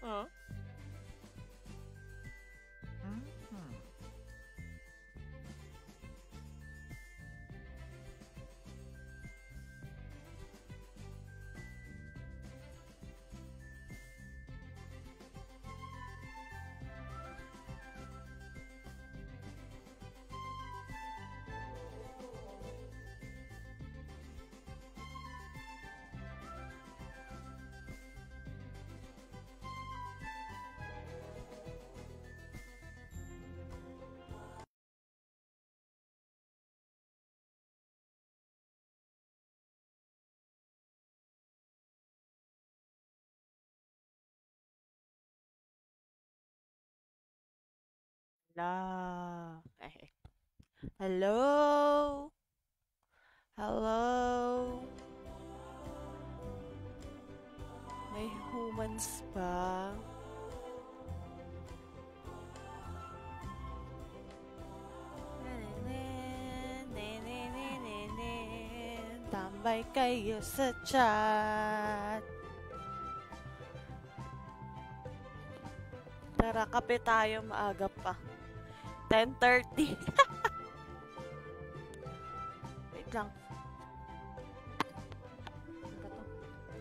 Huh? La. Hello? Hello? May humans ba? Tambay kayo sa chat. Tara, kape tayo, maaga pa. 10:30. Wait lang. Ano ba to?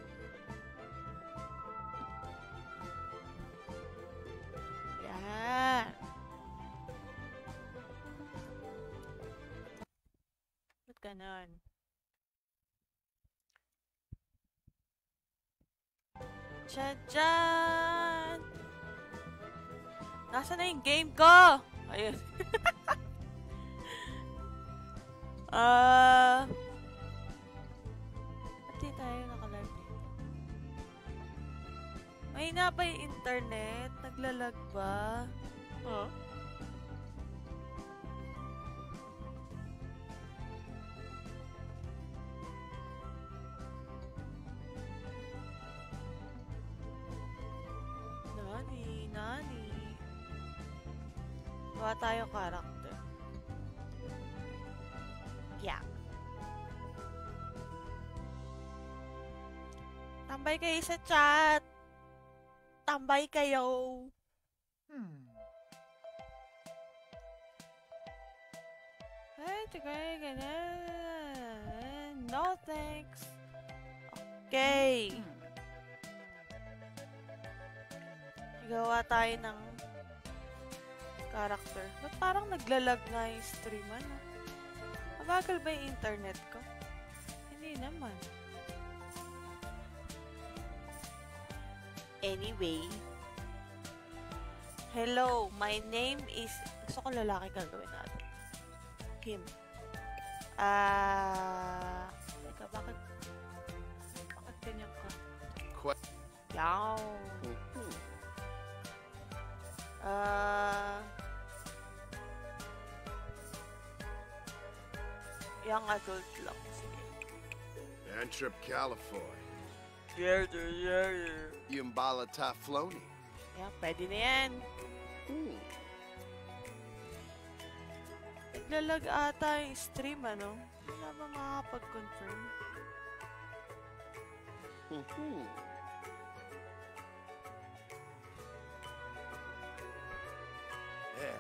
Yan. Ba't ganon? Tadyan! Nasaan na yung game ko? Ayun. Ba't di tayo nakalive dito? Mahina ba yung internet? Naglalag ba? Huh? Nani? Gawa tayo character. Yeah. Tambay kayo sa chat. Tambay kayo. Ay, tigay, ganyan. No thanks. Okay. Gawa tayo ng character. Ba't parang naglalag nga yung stream, ano? Mabagal ba yung internet ko? Hindi naman. Anyway. Hello, my name is... Gusto ko lalaki gagawin natin. Kim. Teka, bakit ganyan ka? Yaw. Young adult lang. Sige. Antrip California. Yeah. Yumbala Tafloni. Yeah, pwede na yan. Naglalag ata yung stream, ano? Wala ba makakapag-confirm? Yeah.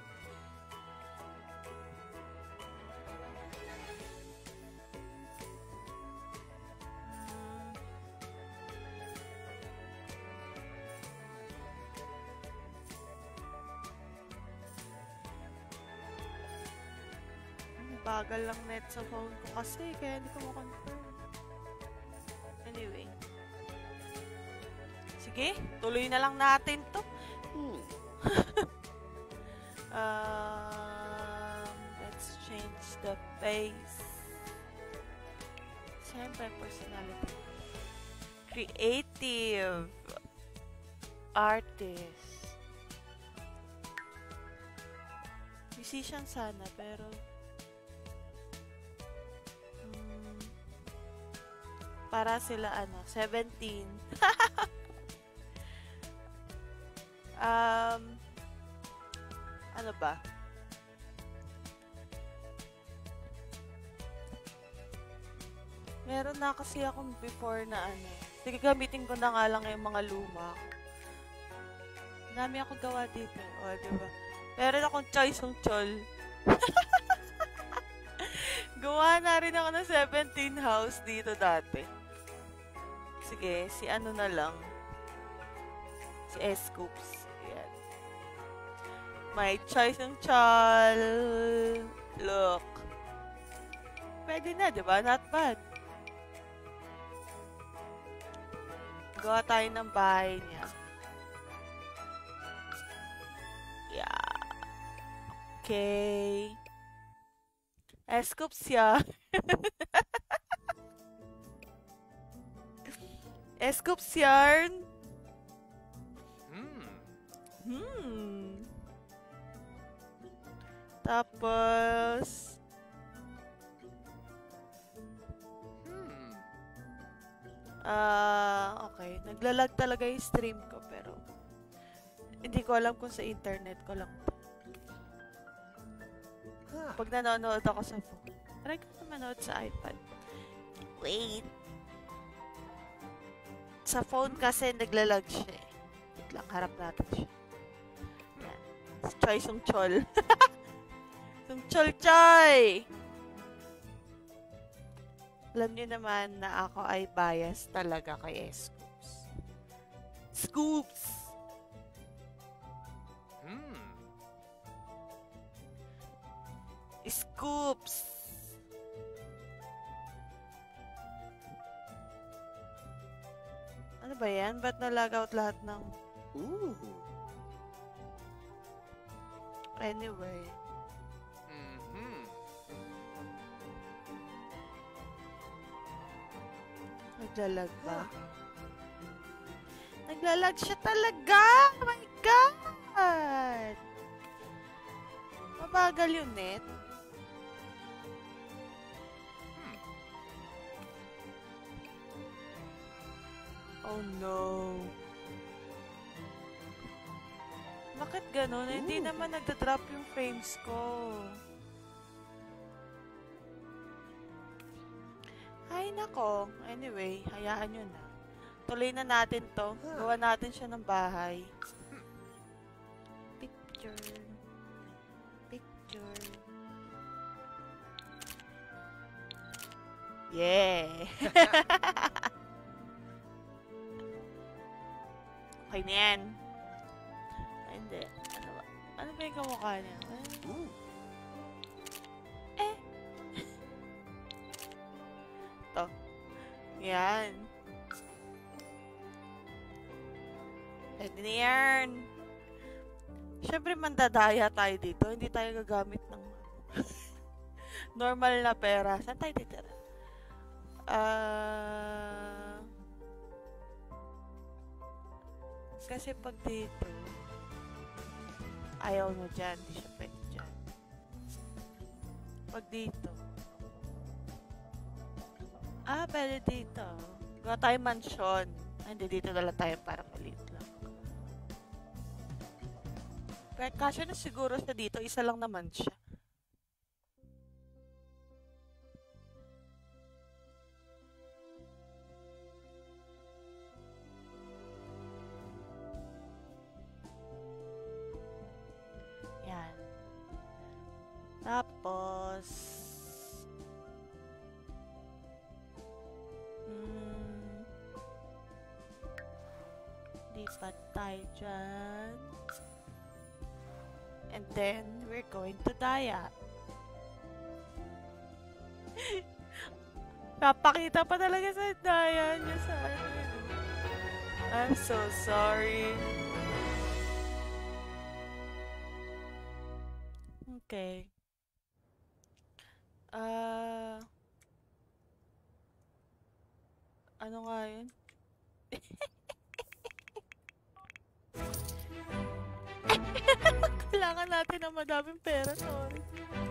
Bagal lang net sa phone ko kasi, kaya hindi ko ma-confirm. Anyway. Sige, tuloy na lang natin to. Let's change the face. Siyempre, personality. Creative. Artist. Musician sana, pero para sila 17. Ano ba? Meron na kasi akong before na Sige, gamitin ko na nga lang yung mga luma. Marami ako gawa dito. O, diba? Meron akong Choi Cheol. Gawa na rin ako ng 17 house dito dati. Sige, si ano na lang. Si S-Scoops. Ayan. May Choi Cheol. Look. Pwede na, diba? Not bad. Gawa tayo ng bahay niya. Yeah. Okay. S-Scoops yan. S-Scoops yarn. Tapos okay. Naglalag talaga yung stream ko pero hindi ko alam kung sa internet ko lang to. Pag nanonood ako sa phone. Try ko na manood sa iPad. Wait. Sa phone kasi naglalag siya eh. Wait lang, harap natin siya. Yan. Choi Seung Cheol. Seung Choi! Alam niyo naman na ako ay bias talaga kay S-Scoops. Scoops! Scoops! Ano ba yan? Ba't na-lag out lahat ng... Ooh. Anyway. Naglalag ba? Naglalag siya talaga! Oh my God! Mabagal yung net. Oh no. Bakit ganun? Hindi naman nagda-drop yung frames ko. Ay nako. Anyway, hayaan nyo na. Tuloy na natin to. Gawa natin siya ng bahay. Picture. Picture. Yeah! Okay na yan. Hindi. Ano ba? Ano ba yung kamukha niya? Ito. Yan. Pwede na yan. Siyempre, mandadaya tayo dito. Hindi tayo gagamit ng normal na pera. Saan tayo titira? Kasi pag dito, ayaw mo dyan. Hindi siya pwede dyan. Pag dito, pwede dito. Gawa tayo mansion. Hindi, dito na lang tayo para maliit lang. Pero kasya na siguro siya dito. Isa lang naman siya. Yan. Tapos, lipat tayo dyan. And then, we're going to Daya. Napakita pa talaga sa Daya niya sa ano. I'm so sorry. Okay. Ano nga yun? Kailangan natin ng madaming pera, sorry.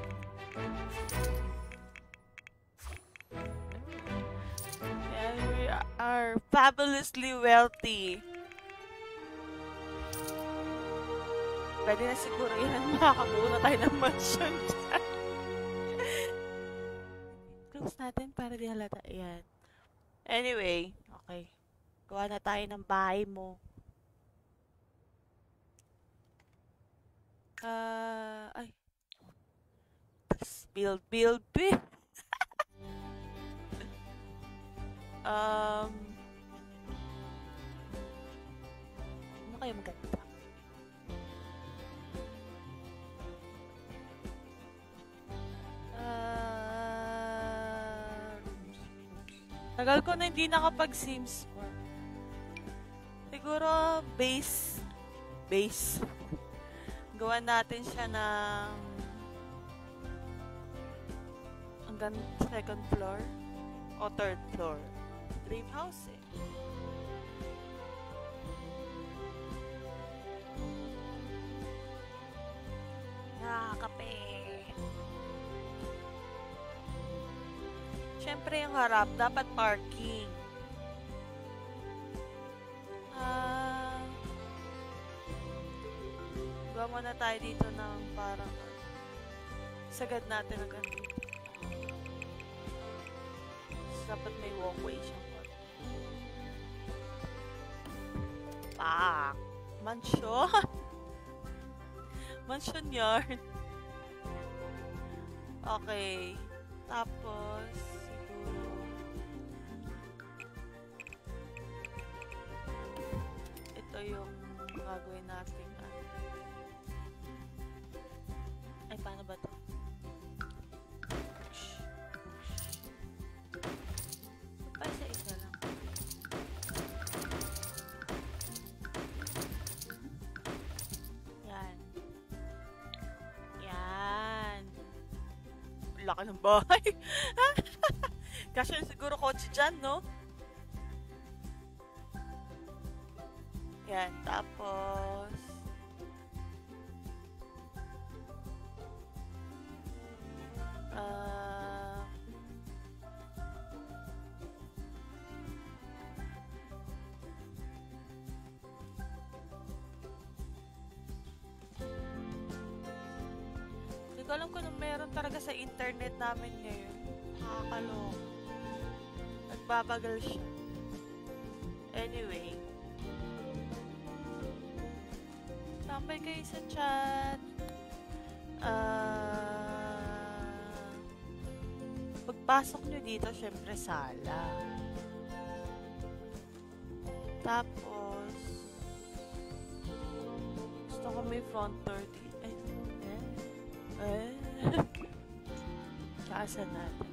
And we are fabulously wealthy. Pwede na siguro yan. Makakabuo na tayo ng mansion dyan. Close natin para di halata. Ayan. Anyway, okay. Gawa na tayo ng bahay mo. Build. Ano kayo maganda? Tagal ko na hindi nakapag-Sims 4. Siguro base. Gawa natin siya ng hanggang second floor o third floor. Dream house eh. Nakakape. Siyempre yung harap, dapat parking. Gawa muna tayo dito ng parang sagad natin hanggang dito. Dapat may walkway siyang pak! Mansion! Mansion yard. Okay. Tapos, siguro ito yung gagawin natin. Ay, paano ba ito? Ay, sa isa lang. Yan. Laki ng bahay. Kasi siguro kotse dyan, no? Yan, tapos hindi ko alam kung meron talaga sa internet namin ngayon. Nakakaloko. Nagbabagal siya. Anyway. Tambay kayo sa chat. Pagpasok nyo dito, syempre sala. Tapos, gusto ko may front door dito. Kaasan natin.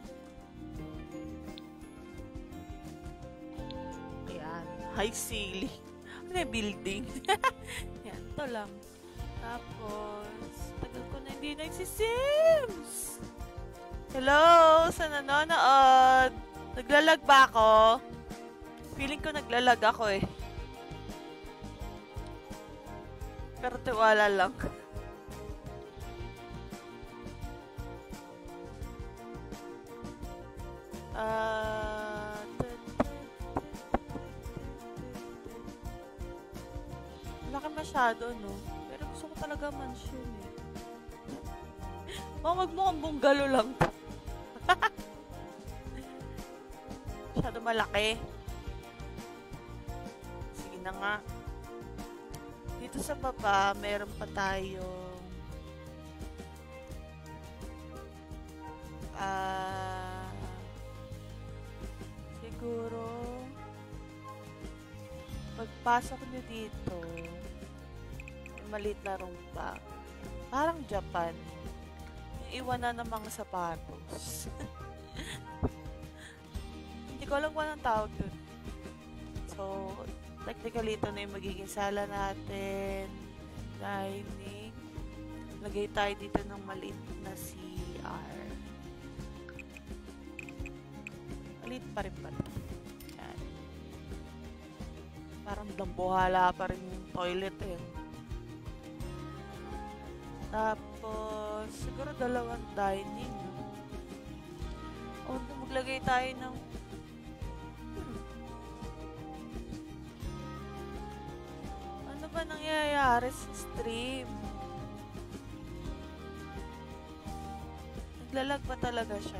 Ayan. High ceiling. Ano yung building? Yan. Ito lang. Tapos, tagal ko na hindi nagsisims. Hello! Sa nanonood. Naglalag ba ako? Feeling ko naglalag ako eh. Pero tiwala lang. Laki masyado, no? Pero gusto ko talaga mansion eh. Wag mo kang bungalow lang. Masyado malaki. Sige na nga. Dito sa baba, meron pa tayo siguro pagpasok nyo dito maliit na rumpa. Parang Japan. Iwan na ng mga sapatos. Hindi ko alam kung anong tawag dun. So, technically, ito na yung magiging sala natin. Dining. Lagay tayo dito ng maliit na CR. Maliit pa rin ba? Yan. Parang dambuhala pa rin yung toilet eh. Tapos, siguro dalawang dining. O, maglagay tayo ng ano ba nangyayari sa stream? Naglalag ba talaga siya?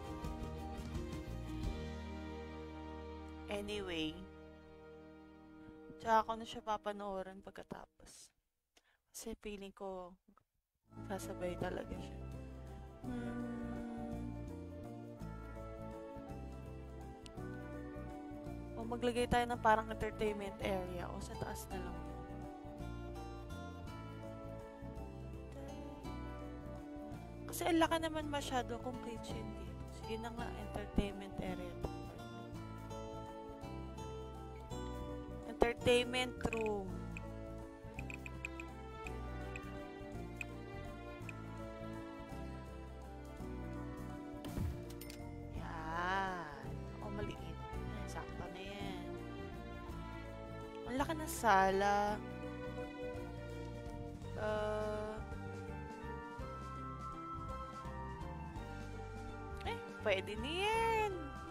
Anyway, tsaka ko na siya papanoorin pagkatapos. Kasi feeling ko sasabay talaga siya. O maglagay tayo ng parang entertainment area o sa taas na lang yun. Kasi ang laki naman masyado kung kitchen dito. Sige na nga, entertainment area. Entertainment room. Yan. O, maliit. Sakto na yan. Ang laki ng sala. Pwede na yan.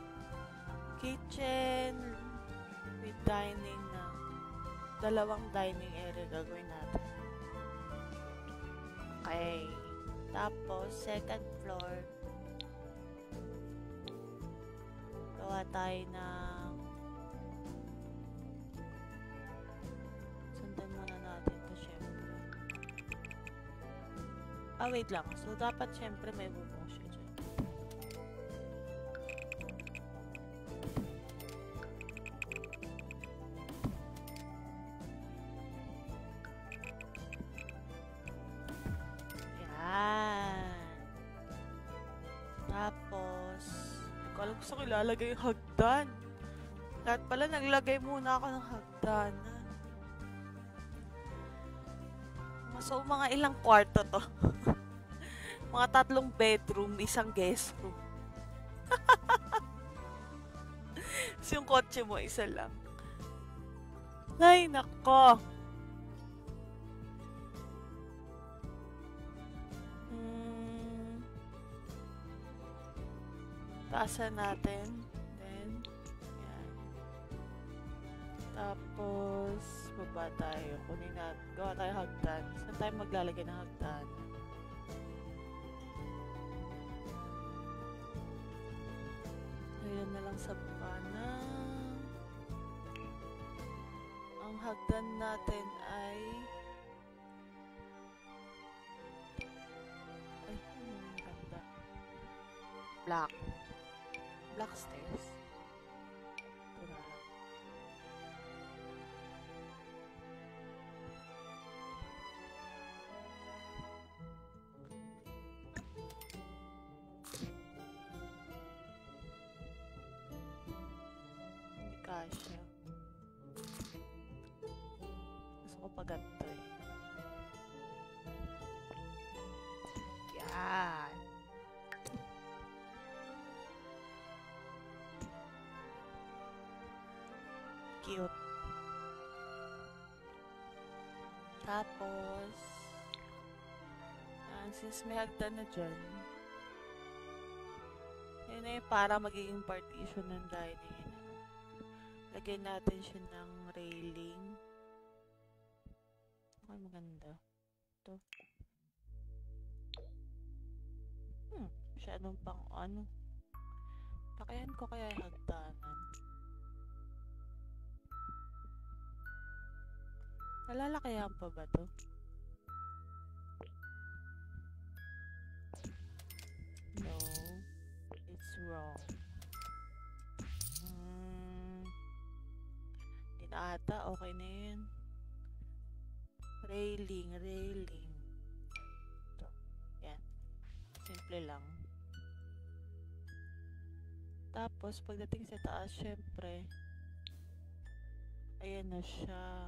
Kitchen with dining na. Dalawang dining area gagawin natin. Okay. Tapos, second floor. Gawa tayo ng sundan muna natin ito syempre. Wait lang. So, dapat syempre may bubong siya dyan. Tapos, hindi ko alam gusto ko ilalagay yung hagdan. Lahat pala, naglagay muna ako ng hagdan. So, mga ilang kwarto to? Mga 3 bedroom, 1 guest room. So, yung kotse mo, 1 lang. Ay, nako. Taasan natin. Then, yan. Tapos, baba tayo. Kunin natin. Gawa tayo hagdan. Saan tayo maglalagay ng hagdan? Ayan na lang sa baba na. Ang hagdan natin ay ganda. Black stairs. Ito na lang. Hindi kasya. Gusto ko pa ganito eh. Yan. Cute. Tapos, since may hagdan na dyan, yun na yung para magiging partition ng dining. Lagay natin siya ng railing. Okay, maganda. Ito. Masyadong pang ano. Pakayan ko kaya yung hagdanan. Nalalakayan pa ba to? No. It's wrong. Hindi na ata. Okay na yun. Railing. Ito. Yan. Simple lang. Tapos, pagdating sa taas, syempre, ayan na siya.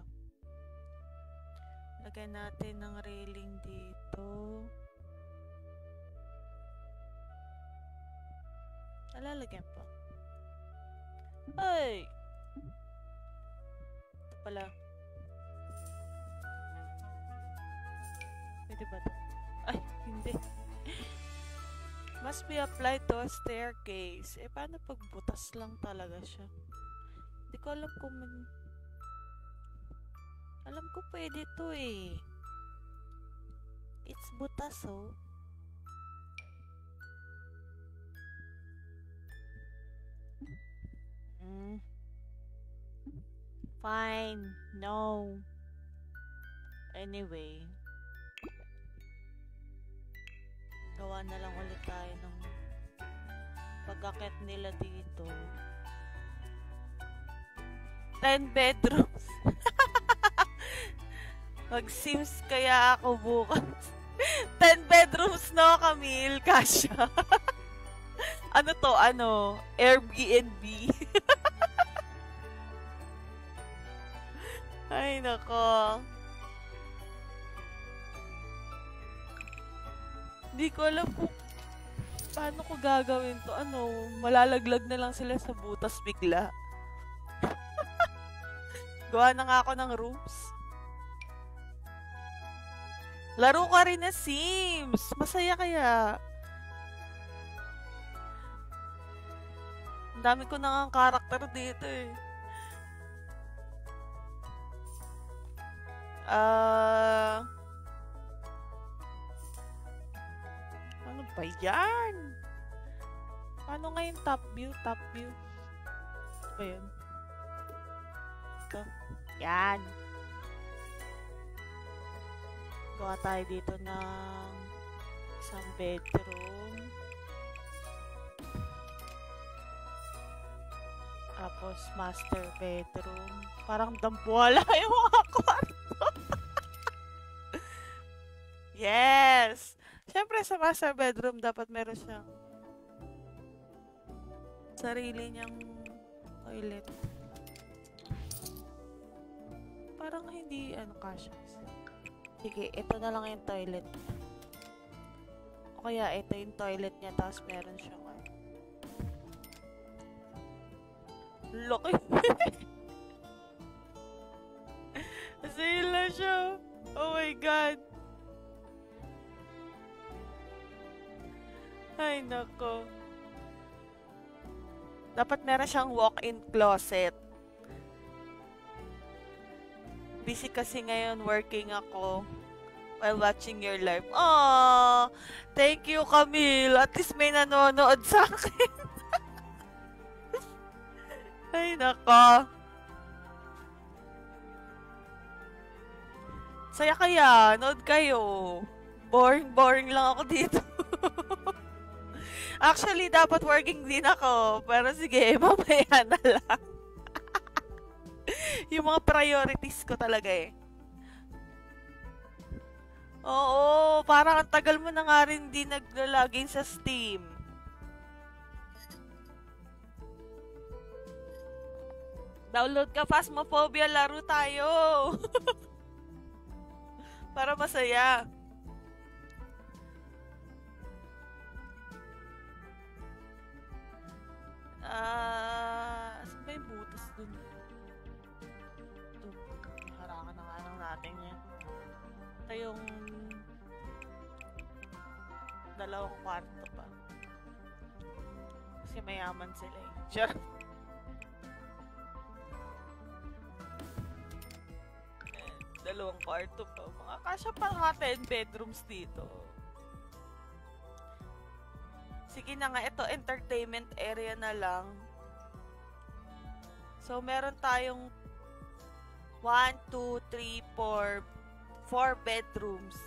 Lagay natin ng railing dito. Nalalagyan pa. Ay! Ito pala. Pwede ba ito? Ay, hindi. Must be applied to a staircase. Paano pag butas lang talaga siya? Hindi ko alam kung alam ko pwede to eh. It's butas oh. Fine. No. Anyway. Gawa na lang ulit tayo ng pag-akit nila dito. 10 bedrooms. Mag-sims kaya ako bukas. 10 bedrooms, no, Camille? Kasha. Ano to? Ano? Airbnb. Ay, nako. Hindi ko alam kung paano ko gagawin to. Ano? Malalaglag na lang sila sa butas bigla. Gawa na nga ako ng rooms. Laro ka rin na Sims. Masaya kaya. Ang dami ko na nga karakter dito eh. Ano ba yan? Paano nga yung top view? Top view. Ano ba yun? Ito. Yan. Gawa tayo dito ng isang bedroom. Tapos master bedroom. Parang dambuhala yung mga kwarto. Yes! Siyempre sa master bedroom dapat meron siyang sarili niyang toilet. Parang hindi kasha. Sige, ito na lang yung toilet. O kaya, ito yung toilet niya, tapos meron siyang laki. Sila siya. Oh my God. Ay, nako. Dapat meron siyang walk-in closet. Busy kasi ngayon, working ako while watching your live. Aww! Thank you, Camille. At least may nanonood sa akin. Ay, nako. Saya kaya. Nood kayo. Boring lang ako dito. Actually, dapat working din ako. Pero sige, mamaya na lang. Yung mga priorities ko talaga eh. Oo, parang ang tagal mo na nga rin di naglalagin sa Steam. Download ka, Phasmophobia, laro tayo. Para masaya. Saan ba yung butas dun? Harangan na nga lang natin yan. Ito yung dalawang kwarto pa. Kasi mayaman sila eh. Sure. Dalawang kwarto pa. Mga kasya pa nga 10 bedrooms dito. Sige na nga, ito entertainment area na lang. So, meron tayong 1, 2, 3, 4 bedrooms.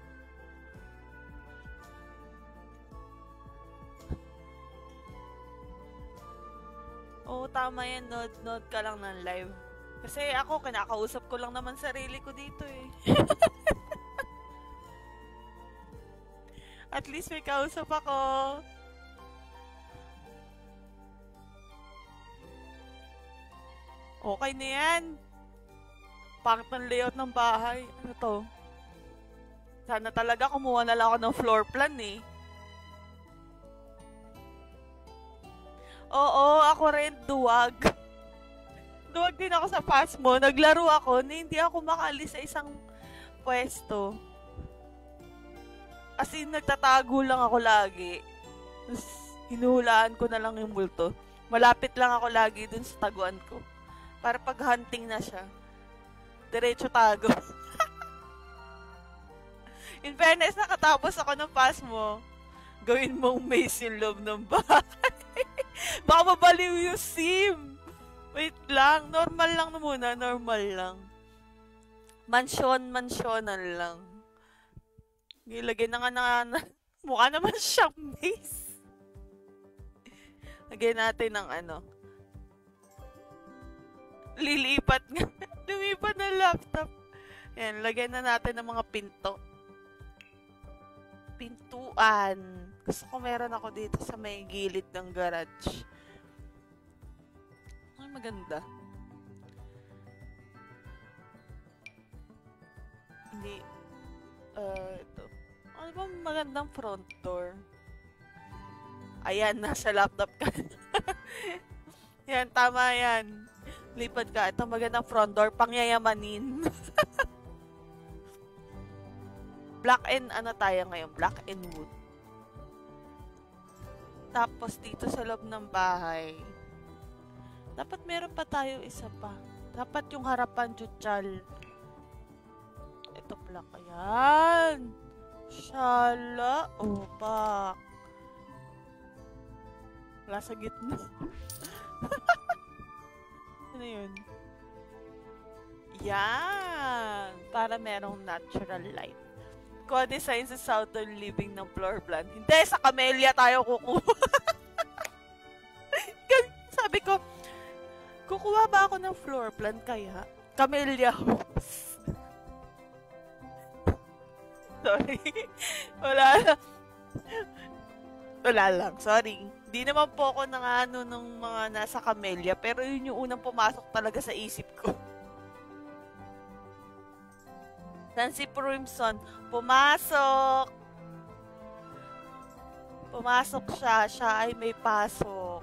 Oo, tama yan. Nod ka lang ng live. Kasi ako, kinakausap ko lang naman sarili ko dito eh. At least may kausap ako. Okay na yan. Pangit ng layout ng bahay. Ano to? Sana talaga kumuha na lang ako ng floor plan eh. Oo, ako rin duwag. Duwag din ako sa Phasmo. Naglaro ako na hindi ako makaalis sa isang pwesto. As in, nagtatago lang ako lagi. Tapos, hinuhulaan ko na lang yung multo. Malapit lang ako lagi dun sa taguan ko. Para pag hunting na siya, diretso tago. In fairness, nakatapos ako ng Phasmo. Gawin mong maze yung loob ng bahay. Baka mabaliw yung sim. Wait lang. Normal lang na muna. Normal lang. Mansyonan lang. Nilagay na nga na Mukha naman siyang maze. Lagyan natin ng ano. Lilipat nga. Lumipat na laptop. Yan, lagyan na natin ng mga pinto. Pintuan. Gusto ko meron ako dito sa may gilid ng garage. Ay, maganda. Hindi. Ito. Ano ba magandang front door? Ayan, nasa laptop ka. Yan, tama yan. Lipad ka. Ito magandang front door. Pangyayamanin. Black and ano tayo ngayon? Black and wood. Tapos dito sa loob ng bahay. Dapat meron pa tayo isa pa. Dapat yung harapan Cheol. Ito black. Ayan. Shala. Opak. Wala sa gitna. Ano yun? Yan! Para merong natural light. Co-design sa southern living ng floor plan. Hindi! Sa camellia tayo kukuha. Sabi ko, kukuha ba ako ng floor plan kaya? Camellia house. Sorry. Wala lang. Sorry. Di naman po ako nangano ng mga nasa camellia, pero yun yung unang pumasok talaga sa isip ko. San si Primson? Pumasok! Pumasok siya. Siya ay may pasok.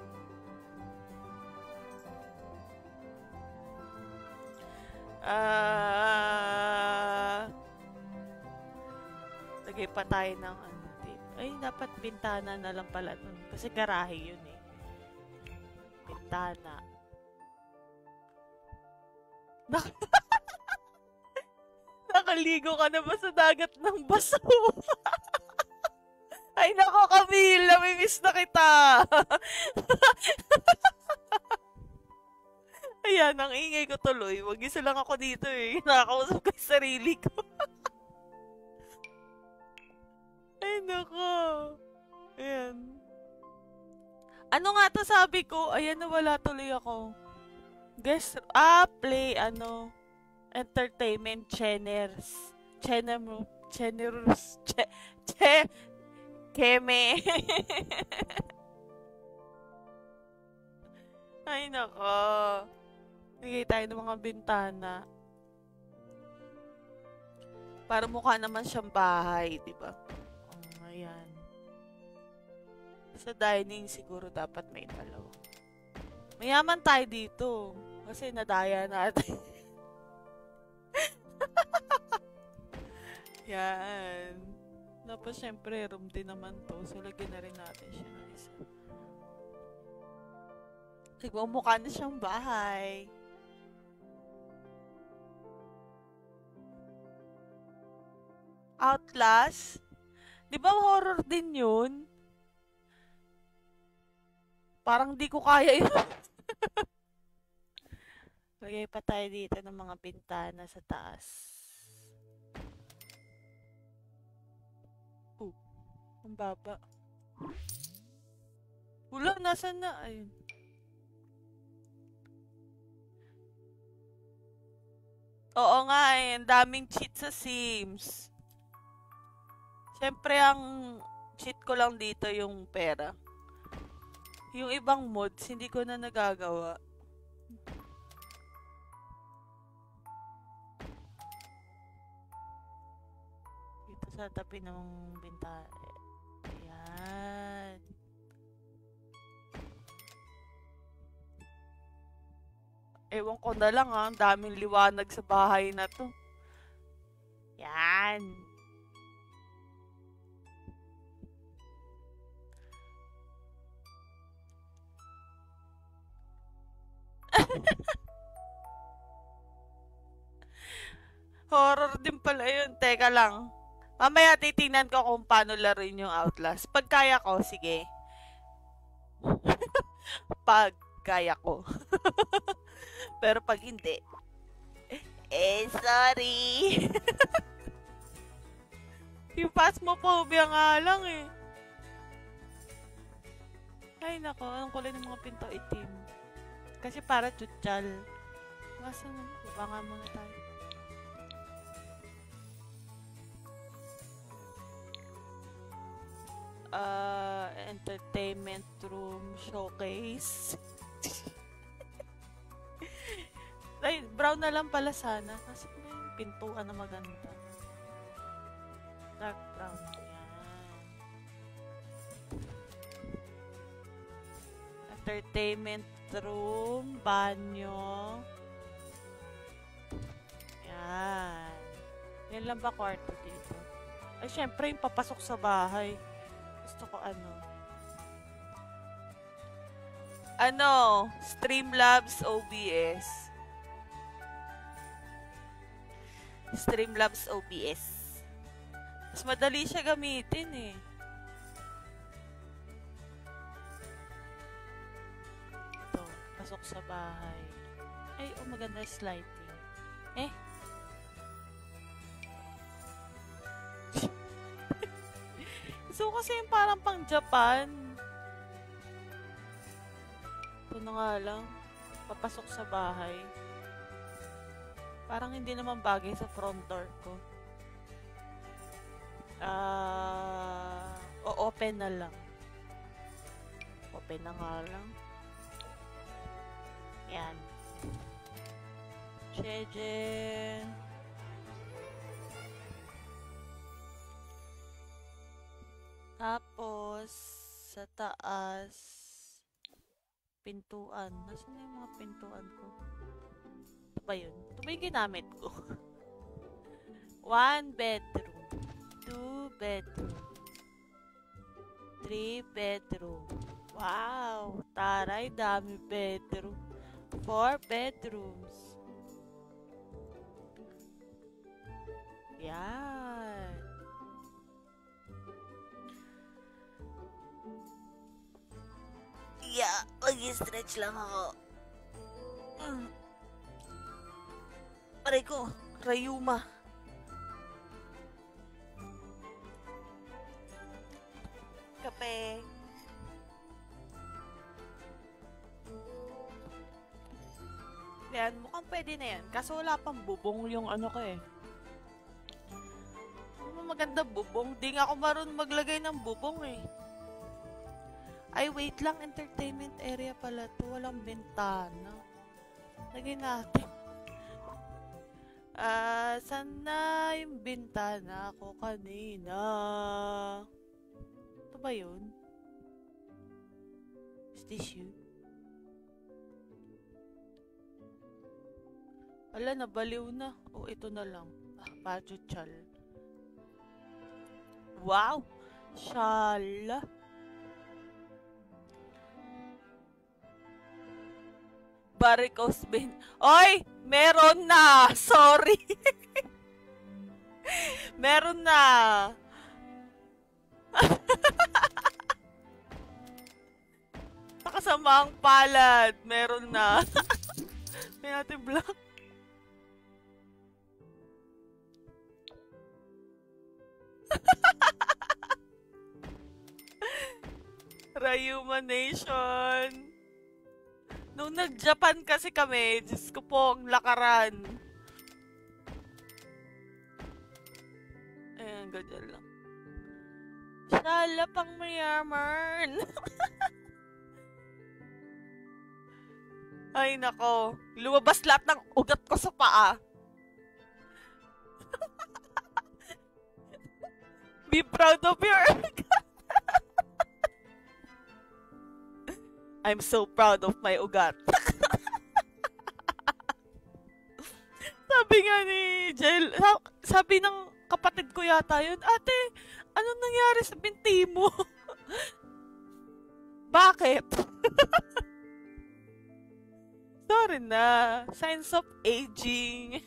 Lagay pa tayo ng ano. Ay, dapat bintana na lang pala nun. Kasi garahe yun eh. Bintana. Nakaligo ka na ba sa dagat ng baso? Ay, nako, Camille! Namimiss na kita! Ayan, ang ingay ko tuloy. Wag isa lang ako dito eh. Nakakausap ko yung sarili ko. Ay, nako. Ayan. Ano nga to sabi ko? Ayan, nawala tuloy ako. Guess, play, entertainment channels. Keme. Ay, nako. Bigay tayo ng mga bintana. Para mukha naman siyang bahay, di ba? Ayan. Sa dining siguro dapat may dalawa. Mayaman tayo dito. Kasi nadaya natin. Yan. Tapos syempre room din naman to. So lagyan na rin natin siya ng isa. Siguro mukha na siyang bahay. Outlast? Di ba horror din yun? Parang di ko kaya yun. Lagay pa tayo dito ng mga bintana sa taas. Ang baba. Wala, nasan na? Ayun. Oo nga eh, ang daming cheat sa Sims. Siyempre, ang cheat ko lang dito yung pera. Yung ibang mods, hindi ko na nagagawa. Dito sa tabi ng bintana. Ayan. Ewan ko na lang ha, ang daming liwanag sa bahay na to. Yan. Horror din pala yun. Teka lang. Mamaya titingnan ko kung paano laruin yung Outlast. Pag kaya ko, sige. Pag kaya ko. Pero pag hindi, sorry. Yung Phasmophobia nga lang eh. Ay nako, anong kulay ng mga pinto? Itim. Kasi para chuchal. Masa na? Baka muna tayo. Entertainment room showcase. Ay, brown na lang pala sana. Kasi may pintuan na maganda. Dark brown. Yan. Entertainment room, banyo. Yan. Yan lang ba kwarto dito? Ay, syempre yung papasok sa bahay. Gusto ko Streamlabs OBS. Streamlabs OBS. Mas madali siya gamitin eh. Ito, pasok sa bahay. Ay, maganda sliding. Eh? So, kasi yung parang pang Japan. Ito na nga lang. Papasok sa bahay. Parang hindi naman bagay sa front door ko. O-open na lang. Open na nga lang. Yan. Chejen. Tapos, sa taas, pintuan. Nasaan na yung mga pintuan ko? Ito ba yun? Ito ba yung ginamit ko? 1 bedroom. 2 bedroom. 3 bedroom. Wow! Taray, dami bedroom. 4 bedrooms. Yan. Yeah, mag-stretch lang ako. Aray ko, rayuma. Kape. Yan, mukhang pwede na yan. Kaso wala pang bubong yung ano ko eh. Maganda bubong. Di nga ako marunong maglagay ng bubong eh. Ay, wait lang. Entertainment area pala to. Walang bintana. Lagay natin. Saan na yung bintana ko kanina? Ito ba yun? Is this you? Ala, nabaliw na. O, ito na lang. Pachuchal. Wow! Shala! Varicose vein. Oy! Meron na! Sorry! Meron na! Nakasama ang palad. Meron na. May natin block. Rayuma Nation. Nung nag-Japan kasi kami, Diyos ko po, ang lakaran. Ayan, ganyan lang. Shala pang mayaman. Ay, nako. Lumabas lahat ng ugat ko sa paa. Be proud of your I'm so proud of my ugat. Sabi nga ni Cheol, sabi ng kapatid ko yata yun, ate, anong nangyari sa binti mo? Bakit? Sorry na. Signs of aging.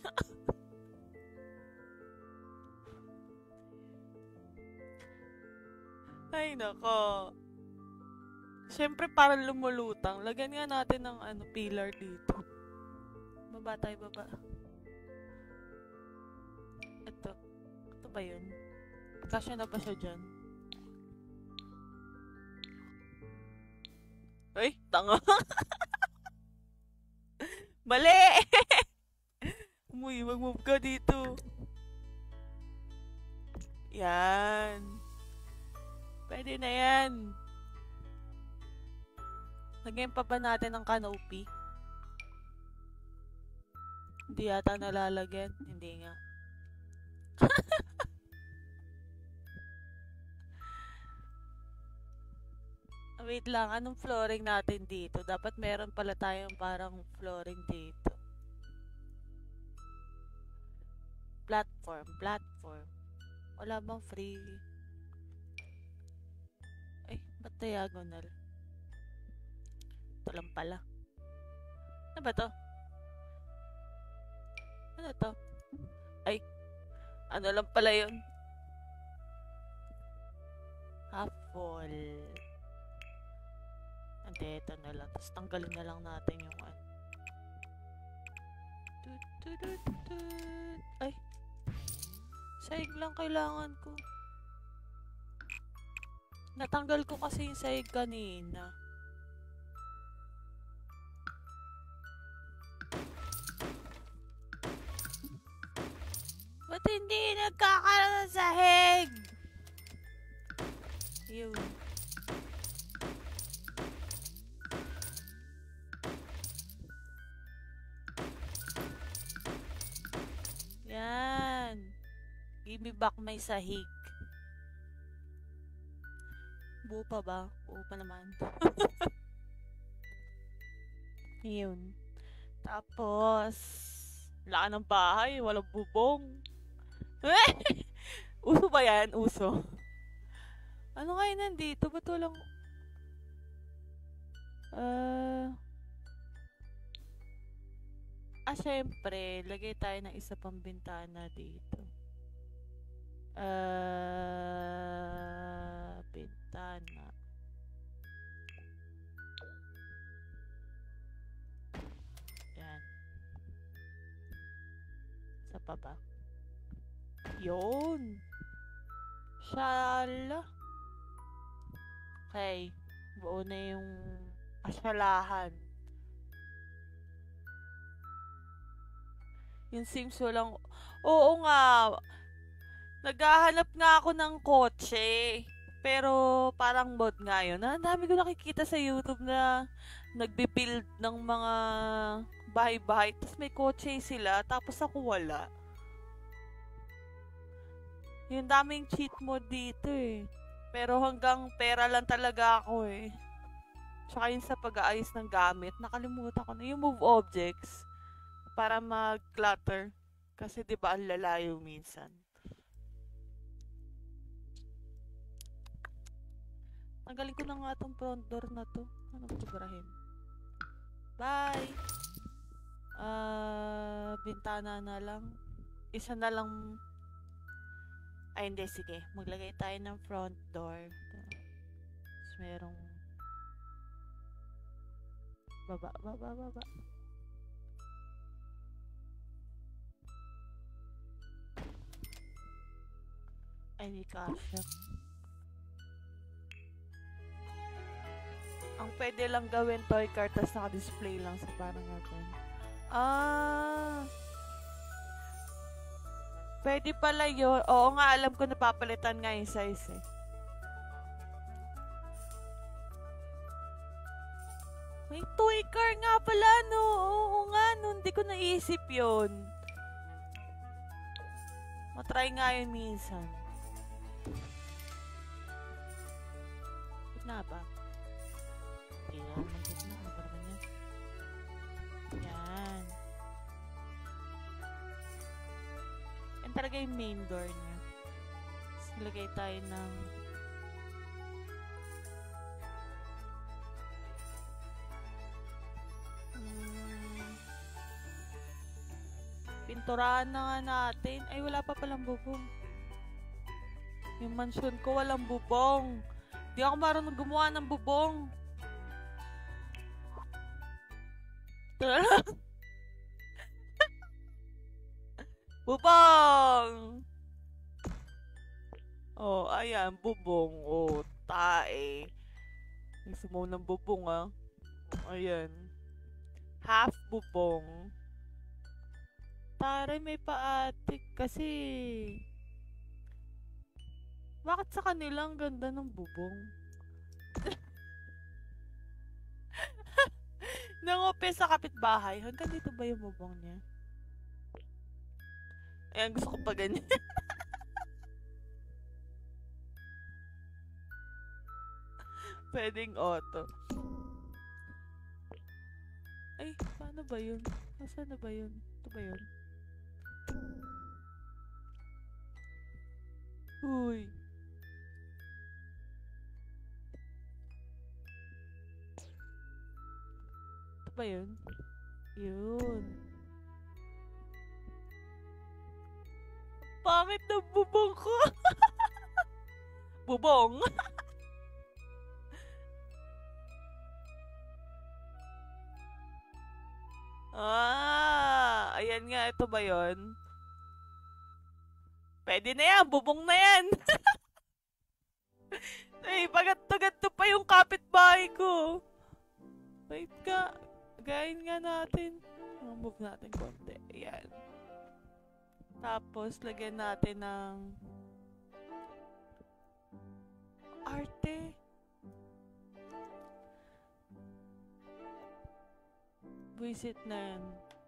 Ay, nako. Siyempre, parang lumulutang. Lagyan nga natin ng pillar dito. Baba tayo, baba. Ito. Ito ba yun? Kasya na ba siya dyan? Ay, tanga. Mali! Umuy, mag-move ka dito. Yan. Pwede na yan. Lagyan pa ba natin ang canopy? Hindi yata nalalagyan. Hindi nga. Wait lang, anong flooring natin dito? Dapat meron pala tayong parang flooring dito. Platform. Wala bang free? Ay, ba't diagonal? Ito lang pala. Ano ba to? Ano to? Ay, ano lang pala yun? Half wall. Hindi, ito na lang. Tapos tanggalin na lang natin yung ano. Ay, sahig lang kailangan ko. Natanggal ko kasi yung sahig kanina. Ba't hindi nagkakaroon ng sahig? Yun. Yan. Give me back my sahig. Buo pa ba? Buo pa naman. Yun. Tapos, laki ng bahay. Walang bubong. Uso ba yan? Uso. Ano kayo nandito? Ba't walang... syempre, lagay tayo ng isa pang bintana dito. Bintana. Yan. Sa pa ba? Yun. Shala. Okay. Buo na yung asyalahan. Yung Sims walang... Oo nga. Naghahanap nga ako ng kotse. Pero parang mod nga yun. Ang dami ko nakikita sa YouTube na nagbe-build ng mga bahay-bahay. Tapos may kotse sila. Tapos ako wala. Yung daming cheat mode dito eh. Pero hanggang pera lang talaga ako eh. Tsaka yun sa pag-aayos ng gamit. Nakalimutan ko na yung move objects. Para mag-clutter. Kasi diba ang lalayo minsan. Tanggalin ko na nga itong front door na to. Ano ba Ibrahim? Bye! Bintana na lang. Isa na lang. Ay hindi, sige. Maglagay tayo ng front door. Tapos merong baba. Ay, di kasha. Ang pwede lang gawin toy car, tas naka-display lang sa parang natin. Pwede pala yun. Oo nga, alam ko napapalitan nga yung size eh. May toy car nga pala, no? Oo nga, no. Hindi ko naisip yun. Matry nga yun minsan. Gitna ba? Ayan, magigna. Ano ba naman yan? Yan. Yan talaga yung main door niya. Tapos nilagay tayo ng pinturahan na nga natin. Ay, wala pa palang bubong. Yung mansion ko walang bubong. Di ako marunong gumawa ng bubong. Bubong! Ayan, bubong. O, tae. Gusto mo ng bubong, ah. Ayan. Half bubong. Taray, may paatik kasi. Bakit sa kanila ang ganda ng bubong? Nangope sa kapitbahay. Hanggang dito ba yung bubong niya? Ayan, gusto ko pa ganyan. Pwedeng auto. Ay, paano ba yun? Nasaan na ba yun? Ito ba yun? Uy. Ito ba yun? Yun. Pangit na bubong ko. Bubong. Ayan nga. Ito ba yun? Pwede na yan. Bubong na yan. Ay, pagat-tagat pa yung kapitbahay ko. Wait ka. Gayin nga natin. Move natin konti. Ayan. Tapos, lagyan natin ng arte. Visit na yan.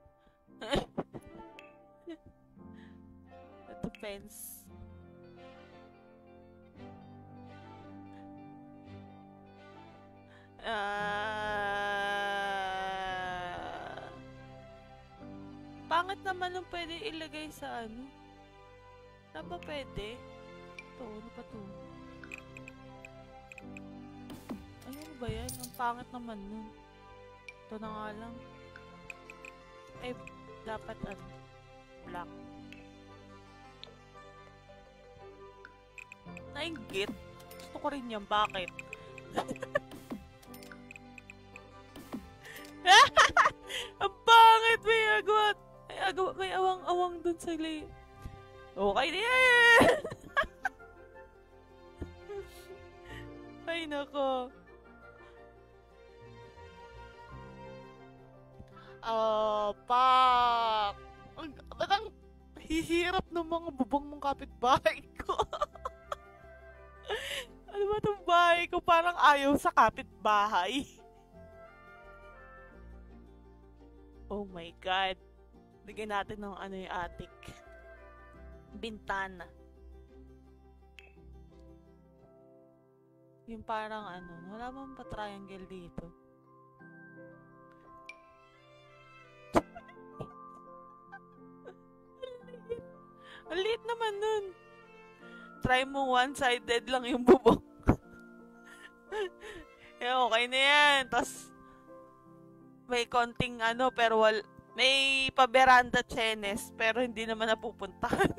Ito, fence. Pangit naman yung pwede ilagay sa ano. Na ba pwede? Ito, ano pa to? Ay, ano ba yan? Ang pangit naman nun. Ito na nga lang. Eh, dapat ano? Black. Nainggit. Gusto ko rin yan. Bakit? Ang pangit! May agwat! May awang-awang dun sa lay. Okay na yan! Ay, nako. Pak! Ba't ang hihirap ng mga bubong mong kapitbahay ko? Ano ba itong bahay ko? Parang ayaw sa kapitbahay. Oh my God. Bigyan natin ng ano yung attic. Bintana. Yung parang ano, wala bang pa-triangle dito? Ang liit naman nun. Try mo one-sided lang yung bubong. Eh, okay na yan. Tapos, may konting ano, pero may pa-veranda chenes, pero hindi naman napupuntahan.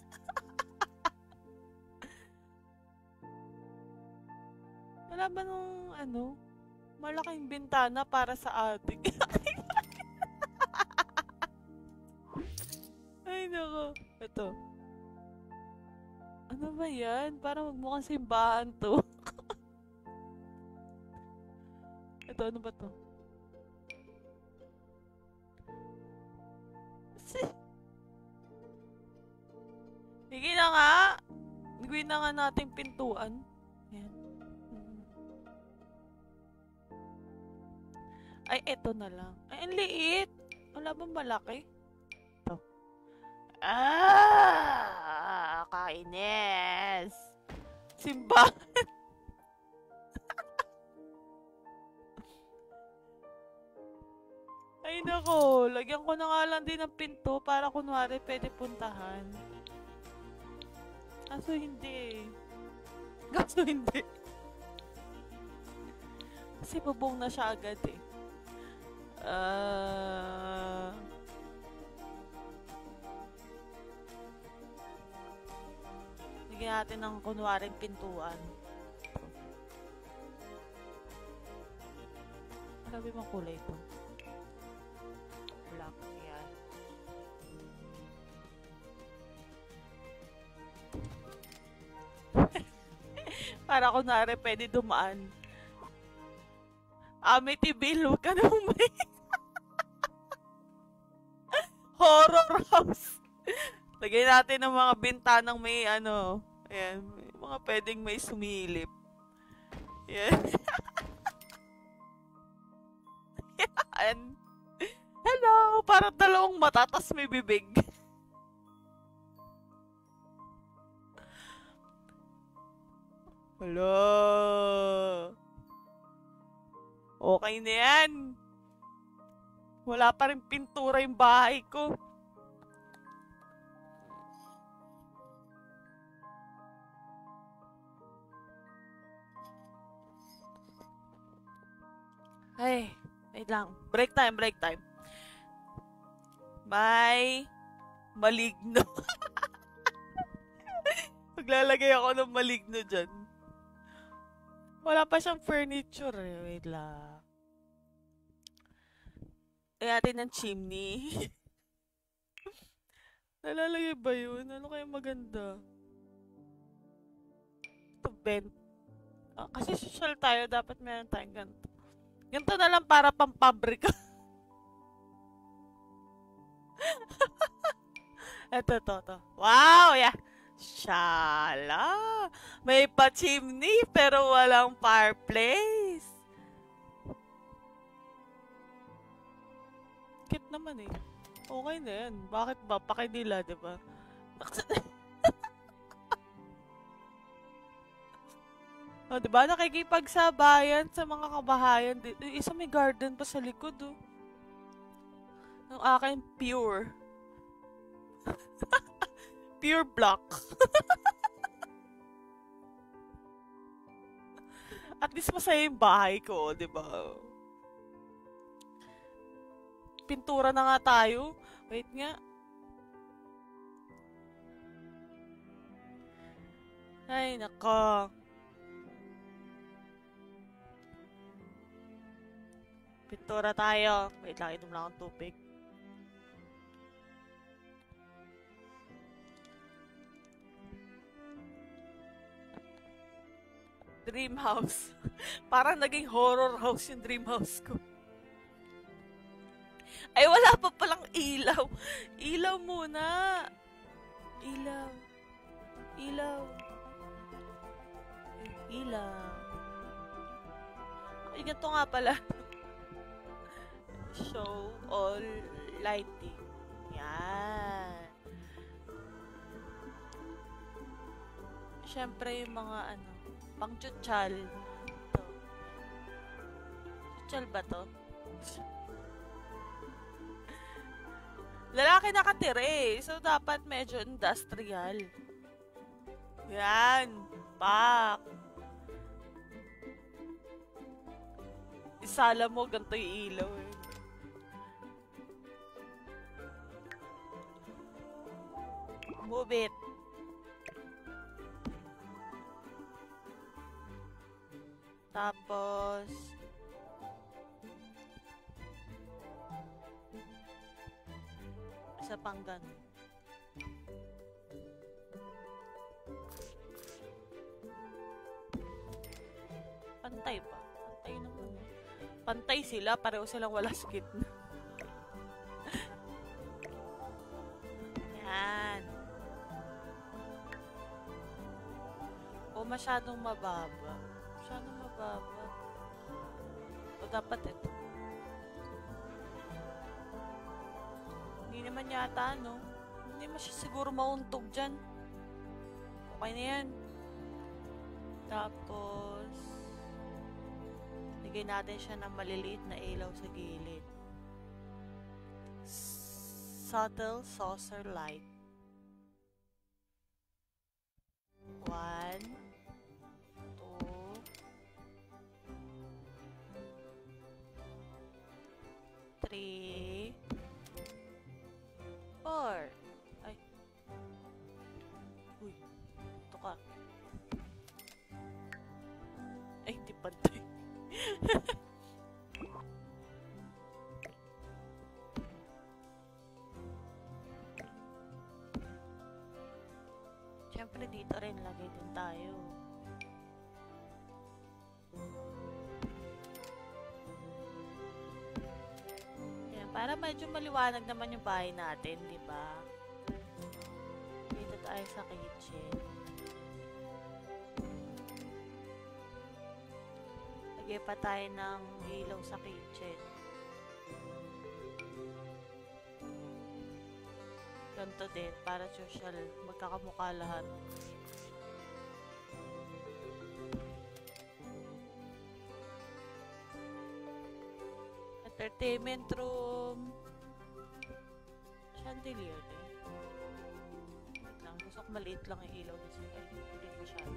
Wala ba nung ano, malaking bintana para sa ating? Ay, nako. Ito. Ano ba yan? Parang magmukhang simbahan to. Ito, ano ba to? Sige na nga. Gawin na nga nating pintuan. Yan. Ay, eto na lang. Ay, ang liit. Wala bang malaki? Ito. Kainis. Simbahan. Ay, nako. Lagyan ko na nga lang din ng pinto para kunwari pwede puntahan. Kaso hindi. Kaso hindi. Kasi bubong na siya agad eh. Lagyan natin ng kunwaring pintuan. Grabe mang kulay ito. Black. Yan. Para kunwari pwede dumaan. Amityville, huwag ka na umay. Horror house. Lagay natin ng mga bintanang may ano. Ayan, may mga pwedeng may sumilip. Ayan. Ayan. Hello! Parang dalawang mata, tas may bibig. Hello! Okay na yan. Wala pa rin pintura yung bahay ko. Ay, wait lang. Break time, break time. May maligno. Maglalagay ako ng maligno dyan. Wala pa siyang furniture eh. Wait lang. Lagyan natin ng chimney. Nalalagay ba yun? Ano kaya maganda? Ito, vent. Kasi social tayo, dapat meron tayong ganito. Ganito na lang para pampabrika. Ito. Wow, yeah. Shala. May pa-chimney pero walang fireplace. Cute naman eh. Okay na yan. Bakit ba? Pakinila, diba? O, diba? Nakikipagsabayan sa mga kabahayan. Isa may garden pa sa likod, oh. Ng akin, pure. Pure block. At least masaya yung bahay ko, di ba? Pintura na nga tayo. Wait nga. Ay, nako. Pintura tayo. Wait lang, inom lang ang tubig. Dream house. Parang naging horror house yung dream house ko. Ay, wala pa palang ilaw. Ilaw muna. Ilaw. Ay, ganito nga pala. Show all lighting. Yan. Siyempre yung mga ano, pang chuchal. Ito. Chuchal ba to? Lalaki nakatira eh. So, dapat medyo industrial. Yan. Pak. Isala mo, ganito yung ilaw eh. Move it. Tapos, isa pang ganun. Pantay pa. Pantay naman. Pantay sila, pareho silang wala sa gitna. Yan. O masyadong mababa. Masyadong mababa. O dapat ito. Hindi naman yata, no? Hindi mo siya siguro mauntog dyan. Okay na yan. Tapos, lagay natin siya ng maliliit na ilaw sa gilid. Subtle saucer light. 1, 2, 3, 4. Ay. Uy. Ito ka. Ay, hindi pantay. Siyempre dito rin lagay din tayo. Yan, para medyo maliwanag naman yung bahay natin, di ba? Dito tayo sa kitchen. Lagay pa tayo ng ilaw sa kitchen. Ganito din, para social, magkakamukha lahat. Entertainment room. Chandelier din. Wait lang, gusto ko maliit lang yung ilaw kasi hindi masyado.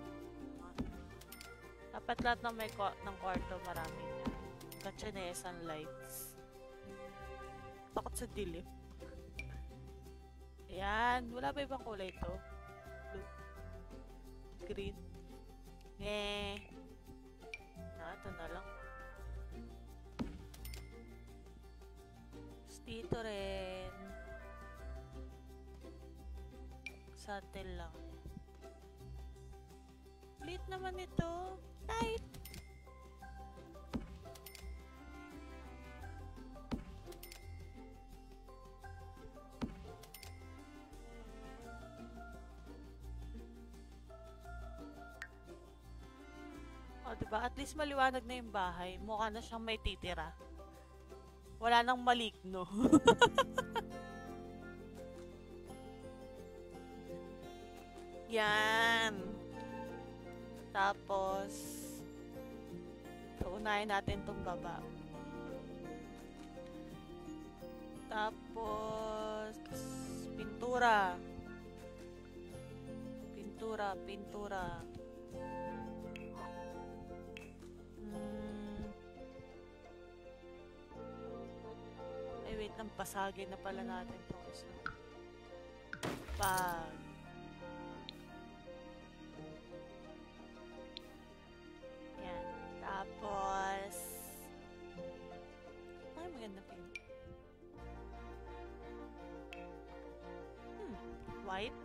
Dapat lahat ng kwarto marami na. Gatsanesan lights. Takot sa dilim. Ayan, wala ba ibang kulay ito? Blue. Green. Ito na lang. Dito rin. Satel lang. Lit naman ito. Tight. O, diba? At least maliwanag na yung bahay. Mukha na siyang may titira. Wala nang maligno. Yan. Tapos, unahin natin itong baba. Tapos, pintura. Pintura. Wait lang, pasagin na pala natin ito isa. Yan. Tapos, ay, maganda pa yun. White.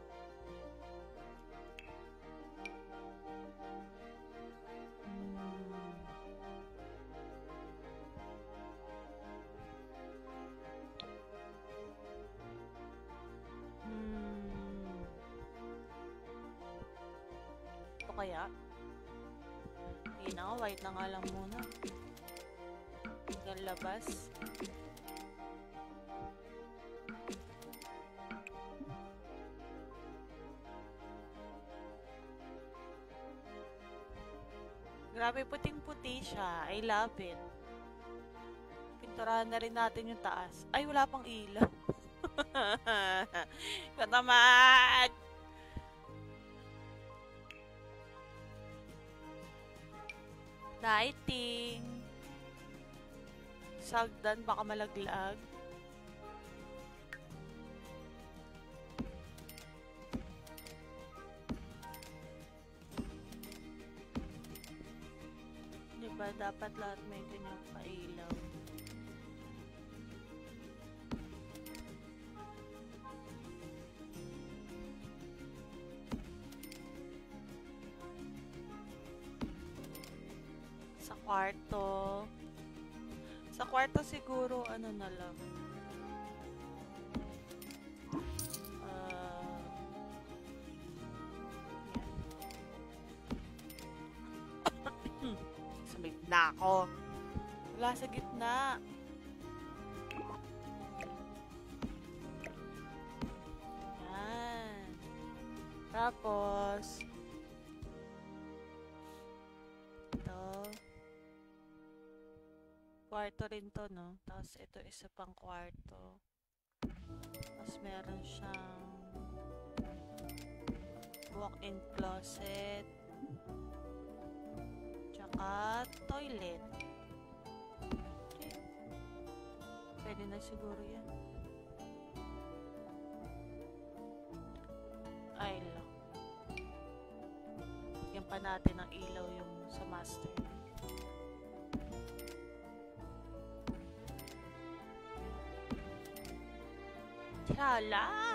Kaya hindi na, white na nga lang muna hanggang labas. Grabe, puting-puti siya. I love it. Pinturahan na rin natin yung taas. Ay, wala pang ilaw. Katamad! Lighting. Sagdan, baka malaglag. Diba, dapat lahat may ganyang pailaw. Sa kwarto siguro ano na lang, sa gitna ako, wala sa gitna. Yan. Tapos kwarto rin to, no? Tapos ito isa pang kwarto. Tapos meron siyang walk-in closet. Tsaka toilet. Okay. Pwede na siguro yan. Ay lang. Bigyan pa natin ng ilaw yung sa master. Hala!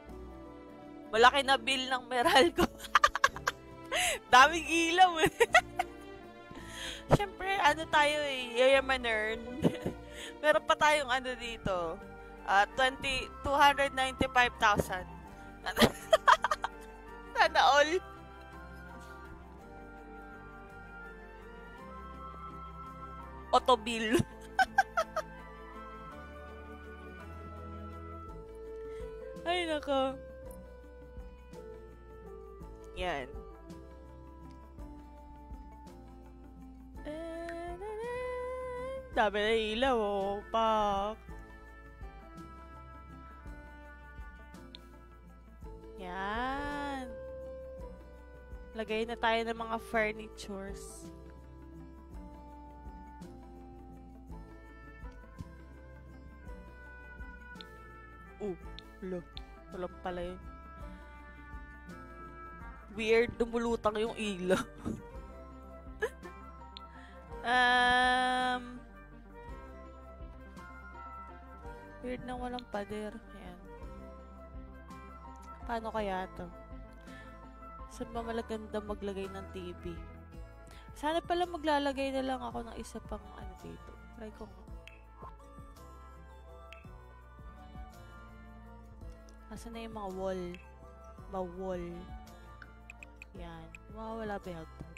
Malaki na bill ng Meralco. Daming ilaw eh. Siyempre, ano tayo eh, yayamaner. Meron pa tayong ano dito. 295,000. Sana all. Autobill. Ay, nako. Yan. Dami na ilaw, oh. Pak. Yan. Lagay na tayo ng mga furnitures. Walang pala yun. Weird, dumulutang yung ilaw. Weird na walang pader. Ayan. Paano kaya to? Saan ba malaganda maglagay ng TV? Sana pala maglalagay na lang ako ng isa pang ano dito. Try ko nga. Asan na yung mga wall? Wall. Yan. Wala ba yung hagdan?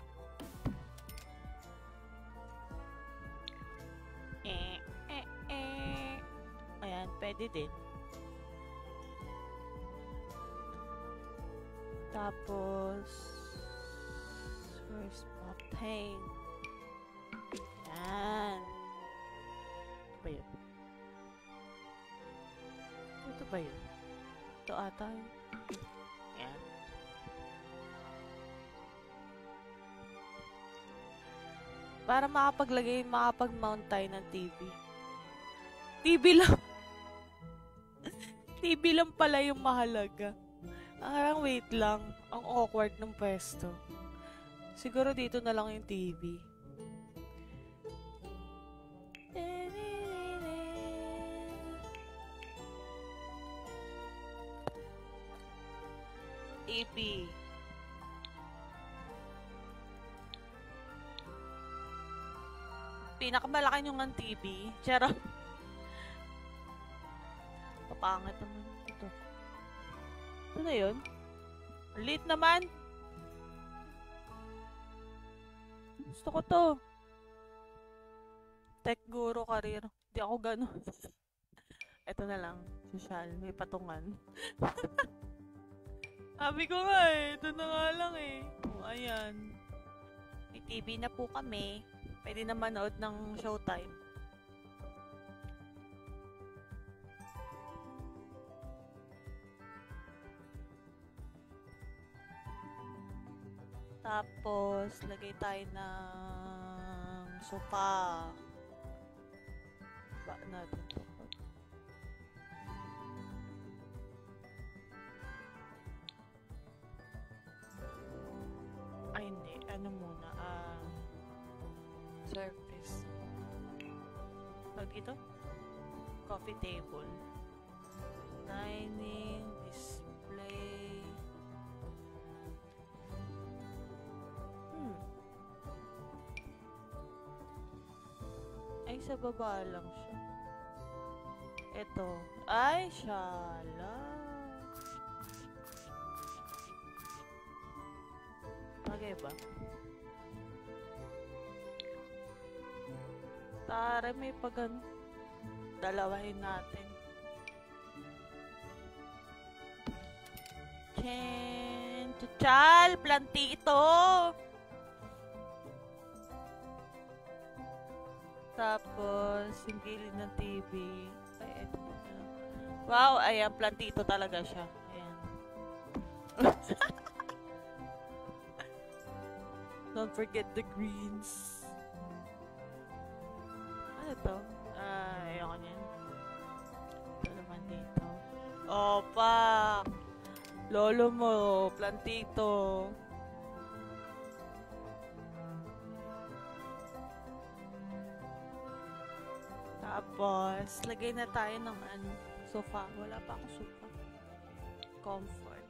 Ayan, pwede din. Tapos, where's my paint? Yan. Ito ba yun? Ito ba yun? Ito ata yun. Yan. Para makapag-mount tayo ng TV. TV lang. TV lang pala yung mahalaga. Parang wait lang. Ang awkward ng pwesto. Siguro dito na lang yung TV. TV. Pinakamalaki yung ang TV. Charot. Papangit naman ito. Ito na yun. Late naman. Gusto ko to. Tech guru career. Di ako ganun. Ito na lang. Social. May patungan. Sabi ko nga eh. Ito na nga lang eh. Oh, ayan. May TV na po kami. Pwede na manood ng Showtime. Tapos, lagay tayo ng sofa. Ba natin ito. Ay, hindi. Ano muna? Surface. Pag ito? Coffee table. Dining, display. Ay, sa baba lang siya. Ito. Ay, shala. Bagay ba? Tara, may pagan. Dalawahin natin. Cheol! Plantito! Tapos, yung gilid ng TV. Ay, ito na. Wow, ayan, plantito talaga siya. Ayan. Don't forget the greens. Ano to? Ayoko niyan. Ito naman dito. Opa! Lolo mo, plantito. Tapos, lagay na tayo ng sofa. Wala pa akong sofa. Comfort.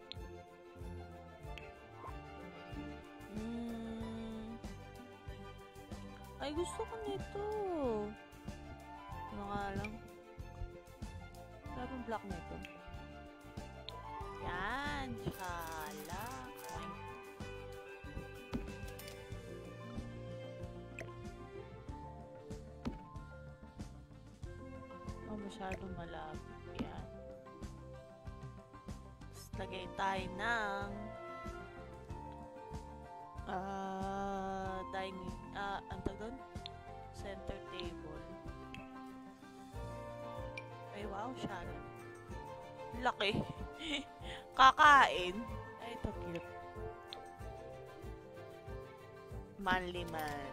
Ay, gusto ko nito. Ano nga lang? Wala bang block nito? Yan. Tsala. Point. Oh, masyadong malapit. Yan. Tapos, lagay tayo ng dining, ang tawag doon? Center table. Ay, wow, Sharon. Laki. Kakain. Ay, ito cute. Manly man.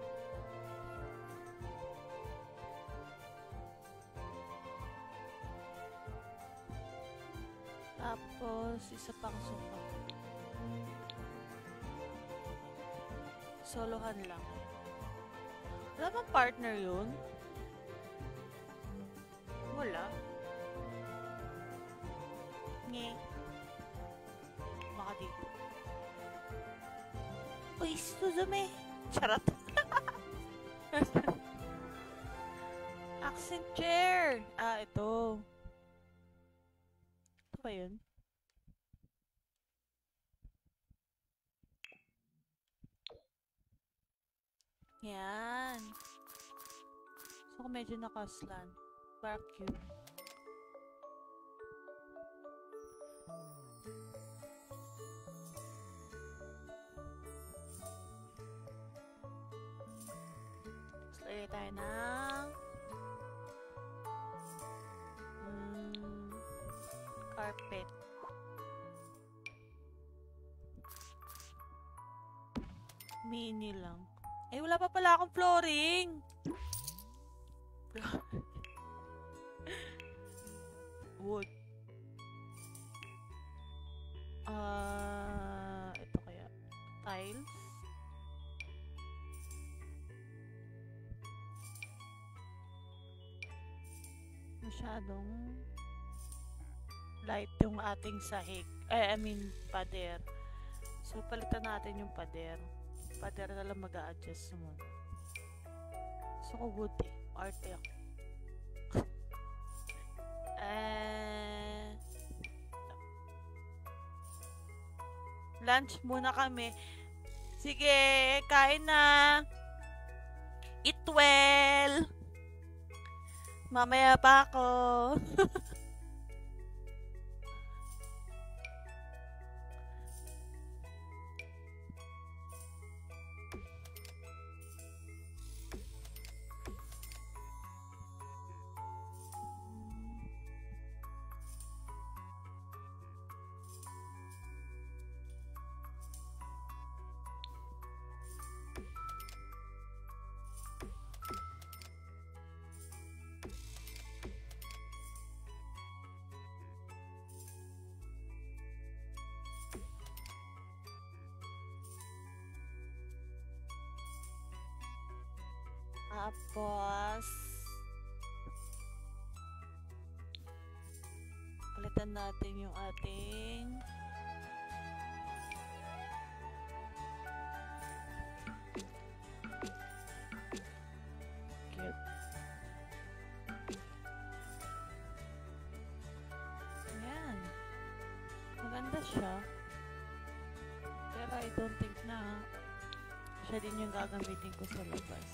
Tapos, isa pang sofa. Solohan lang. Wala bang partner yun? Wala. Nye. Baka dito. Uy, Suzume! Charot! Accent chair! Ah, ito. Ito ba yun? Yan. So, kung medyo nakaslan. Vacuum. Tapos, lagay tayo ng carpet. Mini lang. Eh, wala pa pala akong flooring. Wood. Ito kaya. Tiles. Masyadong light yung ating sahig. I mean, pader. So, palitan natin yung pader. Pader na lang mag-a-adjust muna. So, ko wood eh. Art eh ako. Lunch muna kami. Sige, kain na. Eat well. Mamaya pa ako. Tapos, palitan natin yung ating cute. Ayan. Maganda siya. Pero I don't think na siya din yung gagamitin ko sa labas.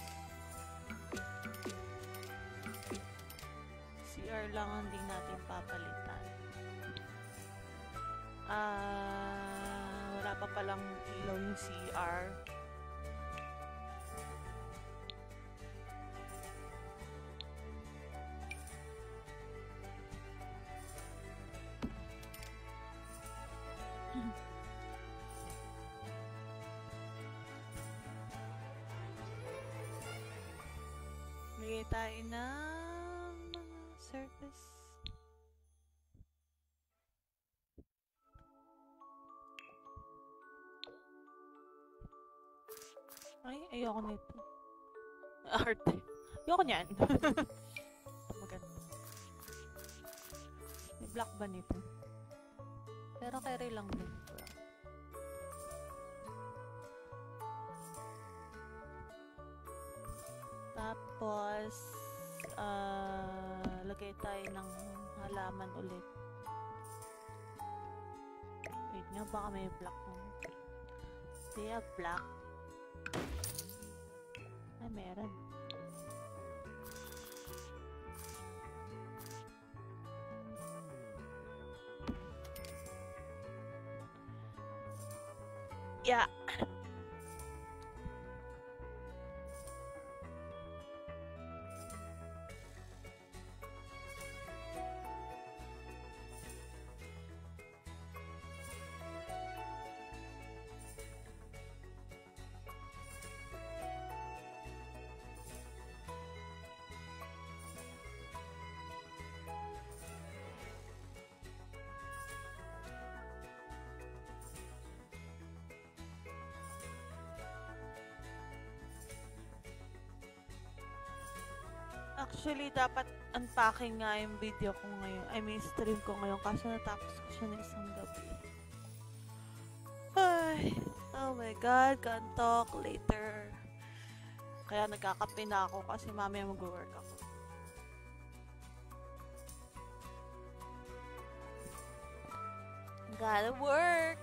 CR lang ang din natin papalitan. Wala pa palang ilaw yung CR. Lagay tayo ng surface. Ay, ayoko nito. Arte. Ayoko niyan. Maganda. May black ba nito? Pero carry lang din. Tapos, lagay tayo ng halaman ulit. Wait nga, baka may black mo. Do you have black? Ay, meron. Yeah. Actually, dapat unpacking nga yung video ko ngayon. I mean, stream ko ngayon kasi natapos ko siya na isang gabi. Ay, oh my God, can't talk later. Kaya nagkakape na ako kasi mamaya mag-work ako. Gotta work!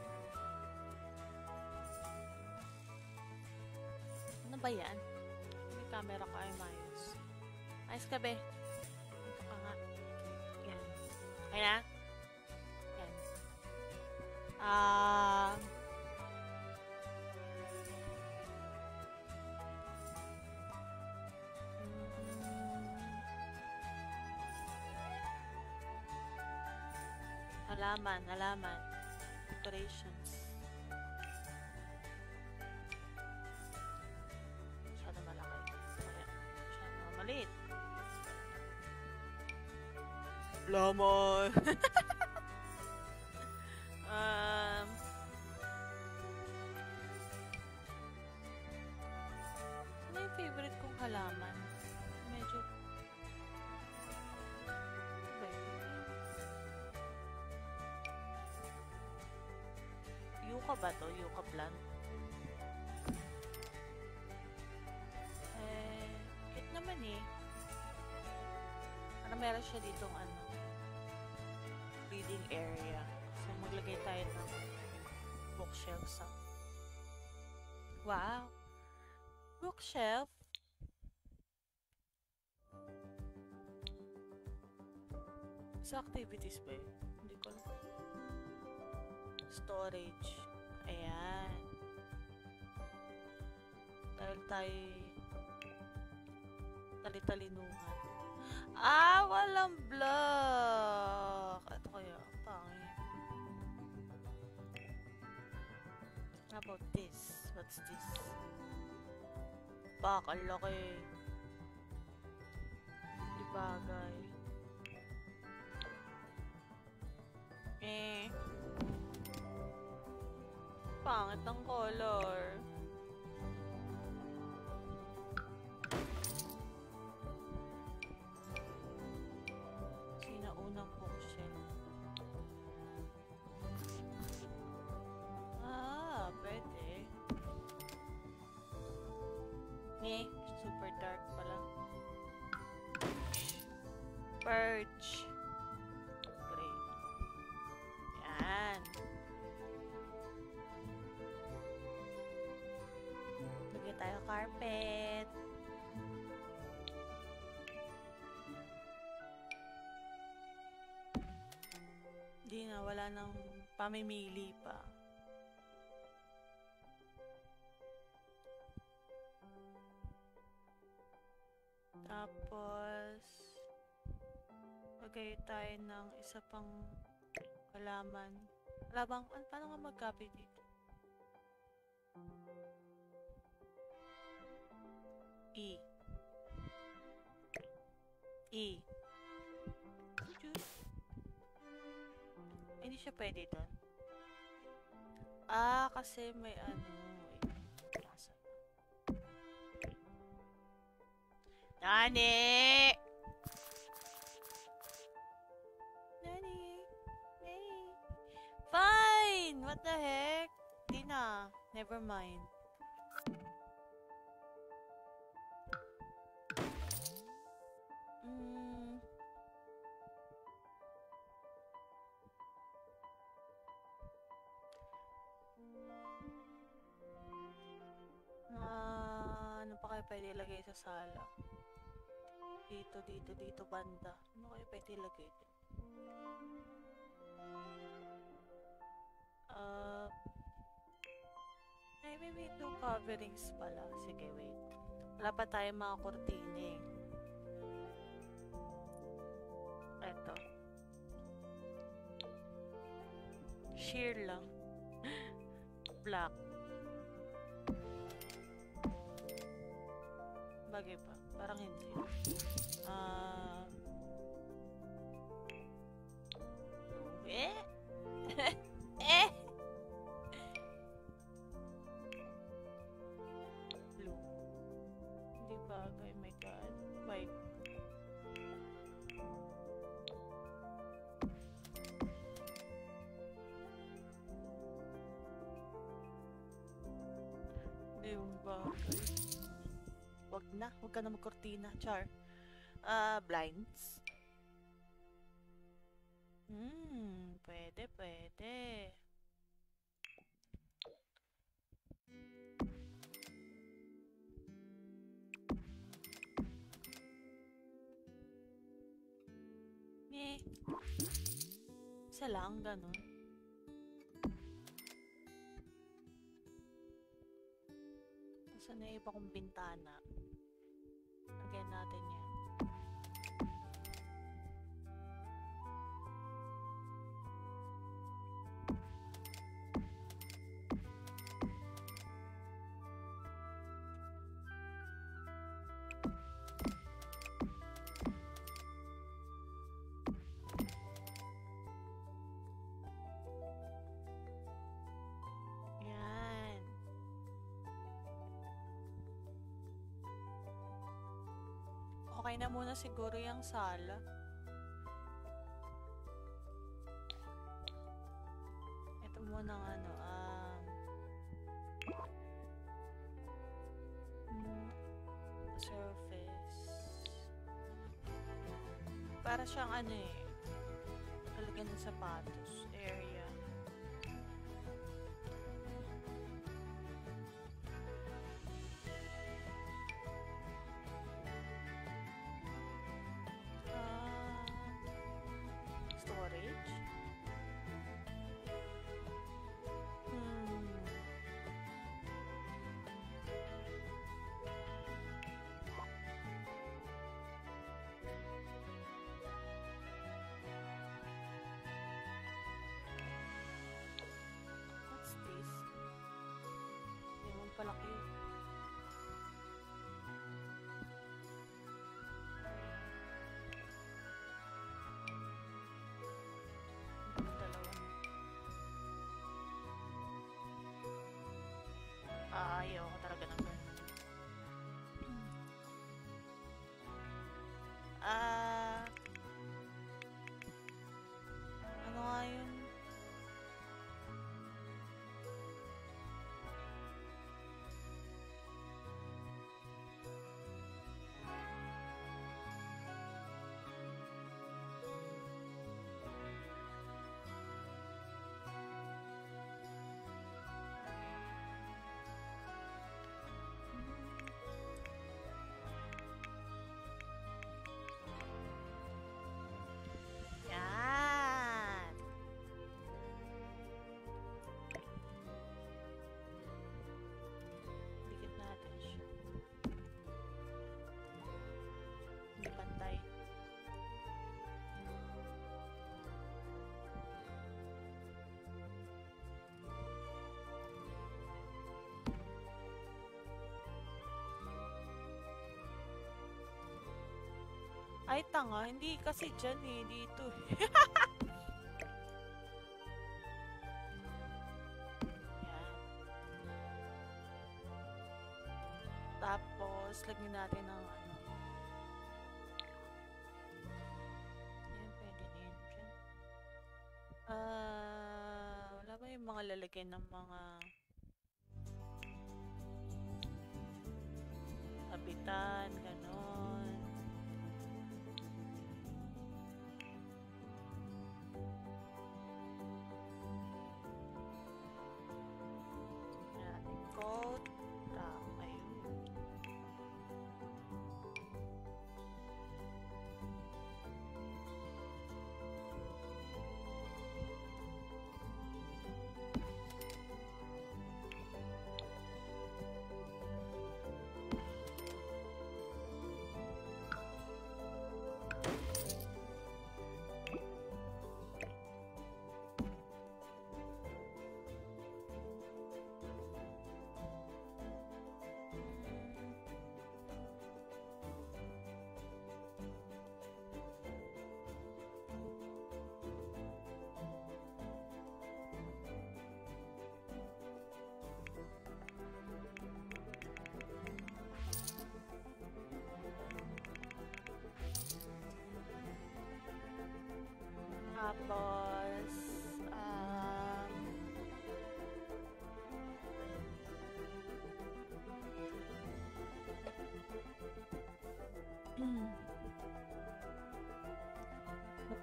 Ano ba yan? May camera ko ay mayos. Ayos ka, be. Ito ka nga. Yan. Okay na? Yan. Halaman. Decorations. Masyado malaki. Kaya, masyado maliit. Lamon. Ano yung favorite kong halaman? Medyo yucca ba to? Yucca plant? Cute naman eh. Ano meron siya ditong reading area. So, maglagay tayo ng bookshelf sa... Wow! Bookshelf? Sa activities ba yun? Hindi ko alam. Storage. Ayan. Dahil tayo tali-talinuhan. Walang block. Ito kaya, pangit. How about this? What's this? Bak, ang laki. Di bagay. Pangit ang color. Unang bookshelf. Pwede. Super dark pala. Perch. Gray. Yan. Lagyan tayo carpet. Hindi na, wala nang pamimili pa. Tapos, lagay tayo ng isa pang halaman. Paano nga mag-copy dito? E. Hindi siya pwede doon. Kasi may Nani! Fine! What the heck? Di na. Never mind. Mm. Ano pa kayo pwede ilagay sa sala? Dito banda. Ano kayo pwede ilagay din? Maybe two coverings pala. Sige, wait. Wala pa tayong mga kurtina eh. Eto. Sheer lang. Black. Bagay pa. Parang hindi. Eh? Eh? Blue. Hindi bagay. My God. White. Hindi yung bagay. Wag na. Wag ka na magkortina. Char. Blinds. Pwede, pwede. Isa lang, ganun. Saan na iba kong bintana? Lagyan natin yan. Okay na muna siguro yung sala. Ito muna ng ano, surface. Para siyang ano eh, lalagyan ng sapatos area. Storage. What's this? Hindi mo palaki. Ayaw ko talaga ng ganun. Ano nga yun? Ay, tanga. Hindi kasi dyan eh. Dito eh. Yan. Tapos, lagyan natin ng ano. Yan, pwede na yun dyan. Wala ba yung mga lalagyan ng mga kapitan, ganon.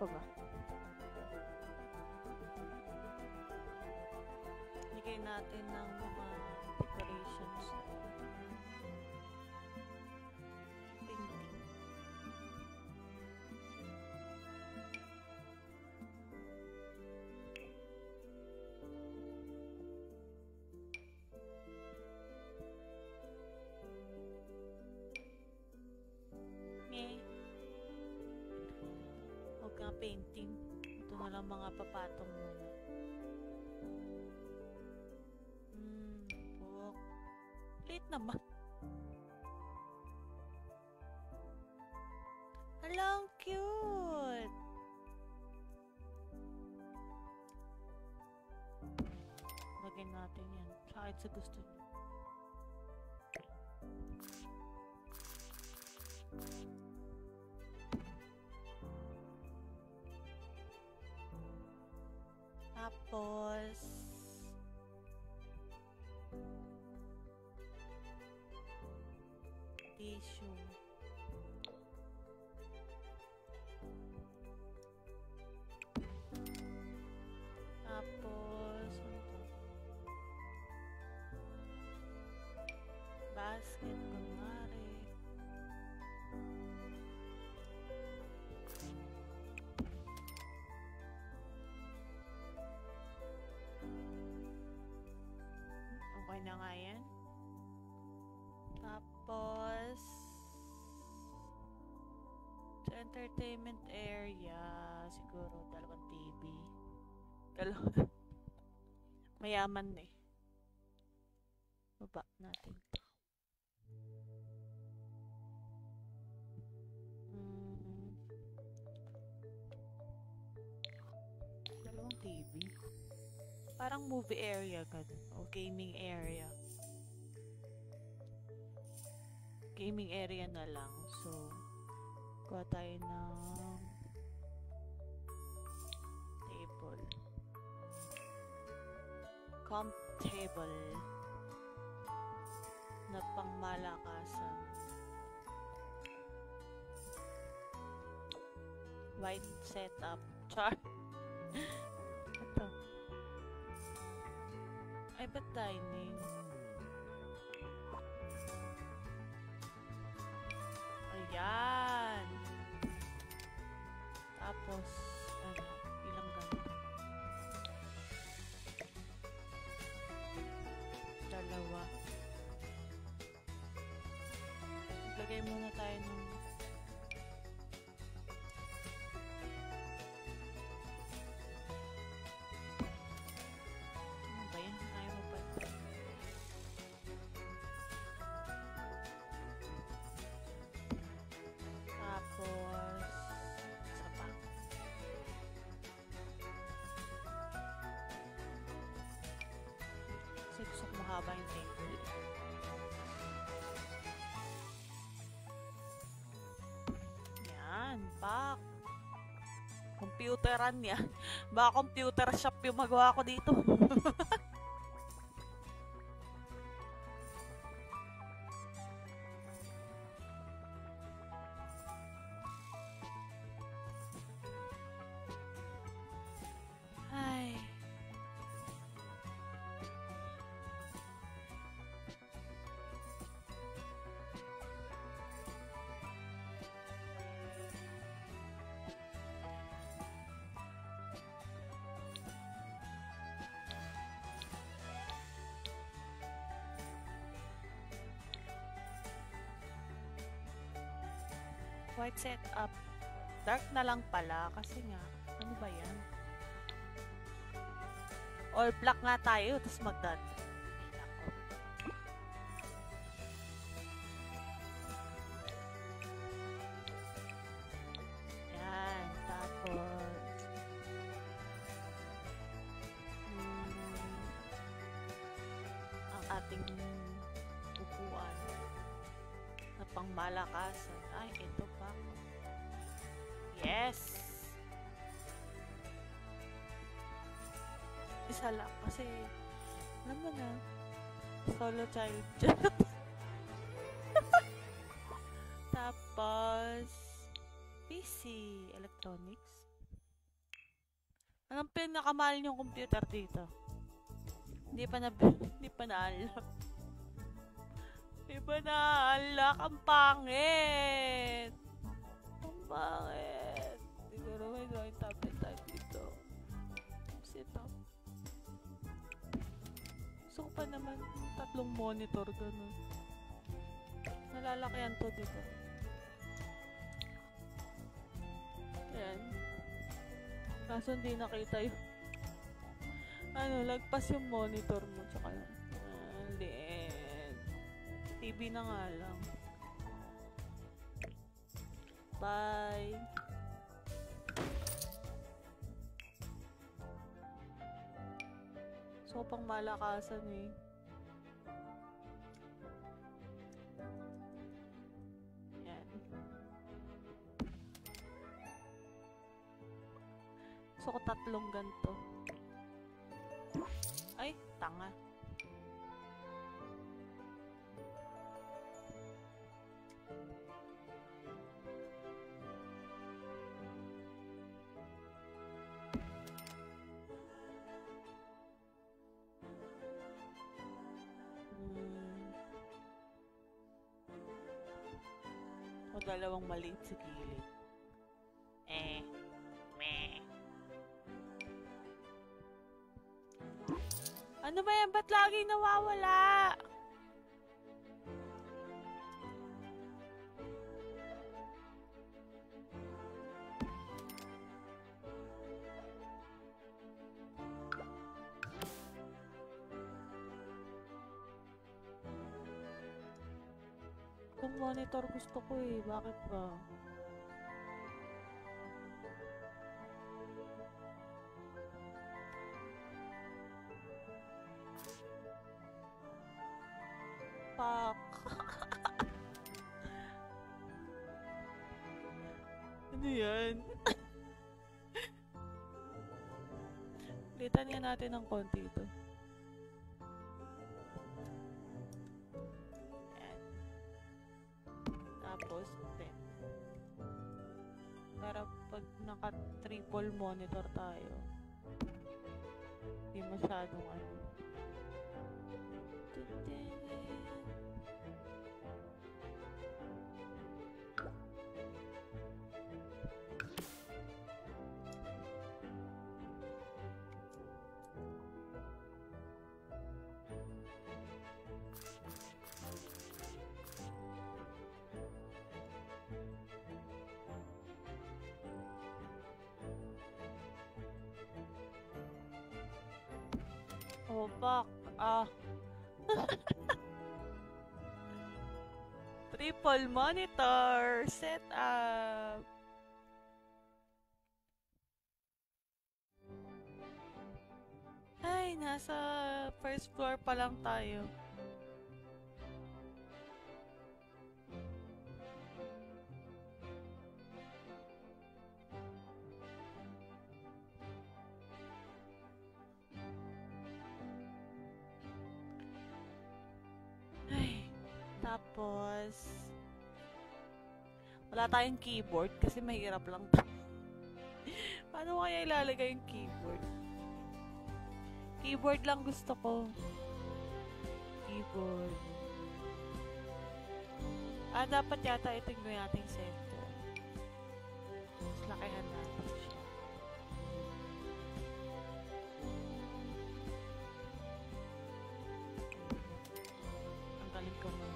pa ba? Lagay natin ng mga decorations. Painting. Huwag nga painting. Ito na lang mga papatong muna. Book. Late naman. Hello, cute! Lagyan natin yan. Kahit sa gusto niyo. Tapos tissue. Tapos basket kunwari. Okay na nga yan. Tapos sa entertainment area, siguro dalawang TV. Dalawa. Mayaman eh. Baba natin to. Dalawang TV. Parang movie area ganun. O gaming area. Gaming area na lang. So, kuha tayo ng table. Comp table na pangmalakasan. White setup. Char. Ito. Ay, ba't dining? Ayan. Tapos, ano, ilang ganito? Dalawa. Lagay muna tayo ng ano ba yan? Ayaw mo pa. Tapos isa pa. Kasi gusto ko mahaba yung table. Yan, pak. Computeran yan. Baka computer shop yung magawa ko dito. Ay. White setup. Dark na lang pala kasi nga, ano ba yan? All black nga tayo, tapos magdan. Yan, tapos ang ating upuan na pangmalakasan. Ay, ito pa. Yes! Isa lang kasi alam mo na solo child. Tapos PC electronics. Anong pinakamahal niyong computer dito? Hindi pa na unlock. Hindi pa na unlock. Ang pangit. Ang pangit. Siguro may drawing tablet tayo dito. Tapos ito. Gusto ko pa naman 3 monitor ganun. Nalalakyan to dito. Ayan. Kaso hindi nakita yung lagpas yung monitor mo tsaka yung liit. TV na nga lang. Bye. So pang malakasan eh. Yan. So ko 3 ganito. Ay, tanga. O dalawang maliit sa gilid. Ano ba yan? Ba't laging nawawala? Itong monitor gusto ko eh. Bakit ba? Ano yan? Litan nga natin ng konti ito. Ayan. Tapos, then. Para pag naka-triple monitor tayo, hindi masyadong ano. Oh, fuck. Triple monitor setup. Ay, nasa first floor pa lang tayo. Tapos, wala tayong keyboard kasi mahirap lang to. Paano kaya ilalagay yung keyboard? Keyboard lang gusto ko. Keyboard. Dapat yata ito yung ating center. Mas lakihan natin siya. Ang galing ko naman.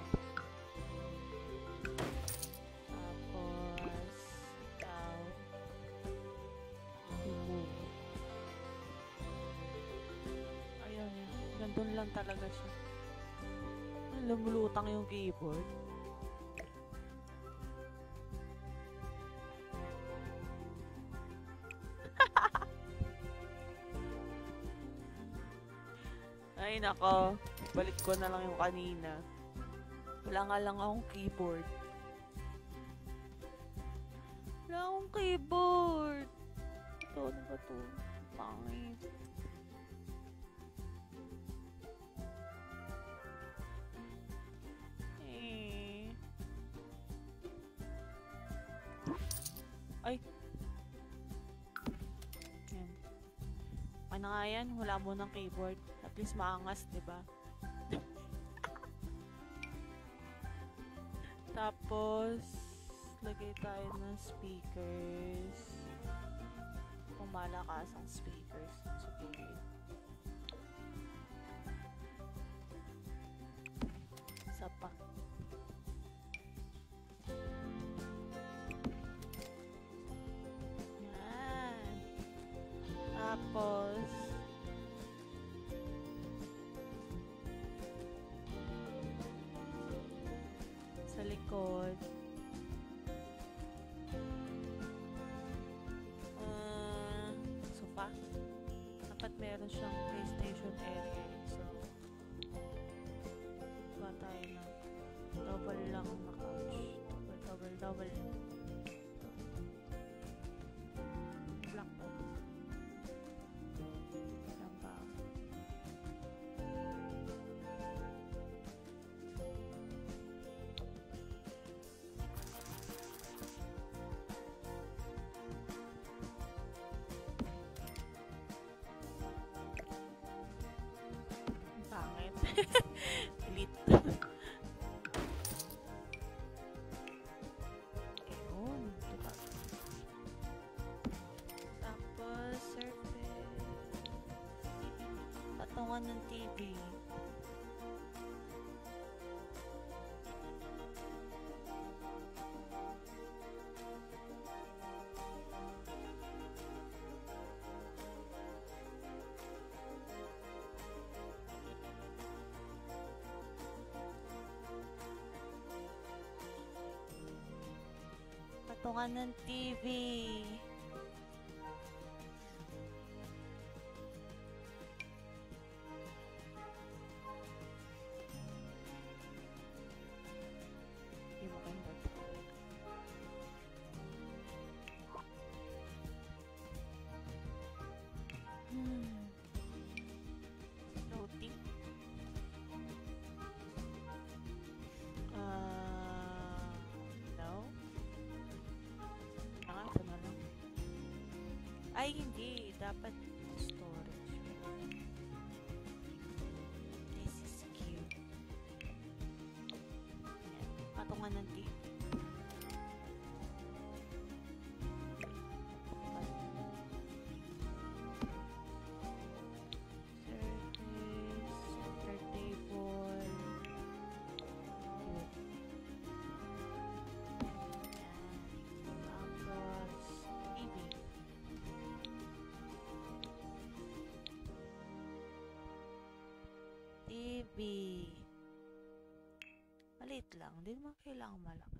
Doon lang talaga siya. Lumulutang yung keyboard. Ay nako, balik ko na lang yung kanina. Wala nga lang akong keyboard. Wala akong keyboard. Ito, ano ba ito? Pangit. Ay. Yan. na nga yan. Wala mo ng keyboard. At least maangas, diba? Tapos, lagay tayo ng speakers. Kung malakas ang speakers. Sige. Isa pa. Yan. Tapos, sa likod, sofa. Dapat meron siyang PlayStation area. So, gawa tayo ng double lang na couch. Double. Black to. Yan pa. Pangit. Delete. Ayun. Diba? Tapos, surface. Patungan ng TV. Patungan ng TV. Hindi mo kayo Loading. No. Ito na lang. Ay, hindi. Dapat storage. This is cute. Ayan. Patungan ng TV. Center table. TV. Maliit lang. Hindi naman kailangan malaki.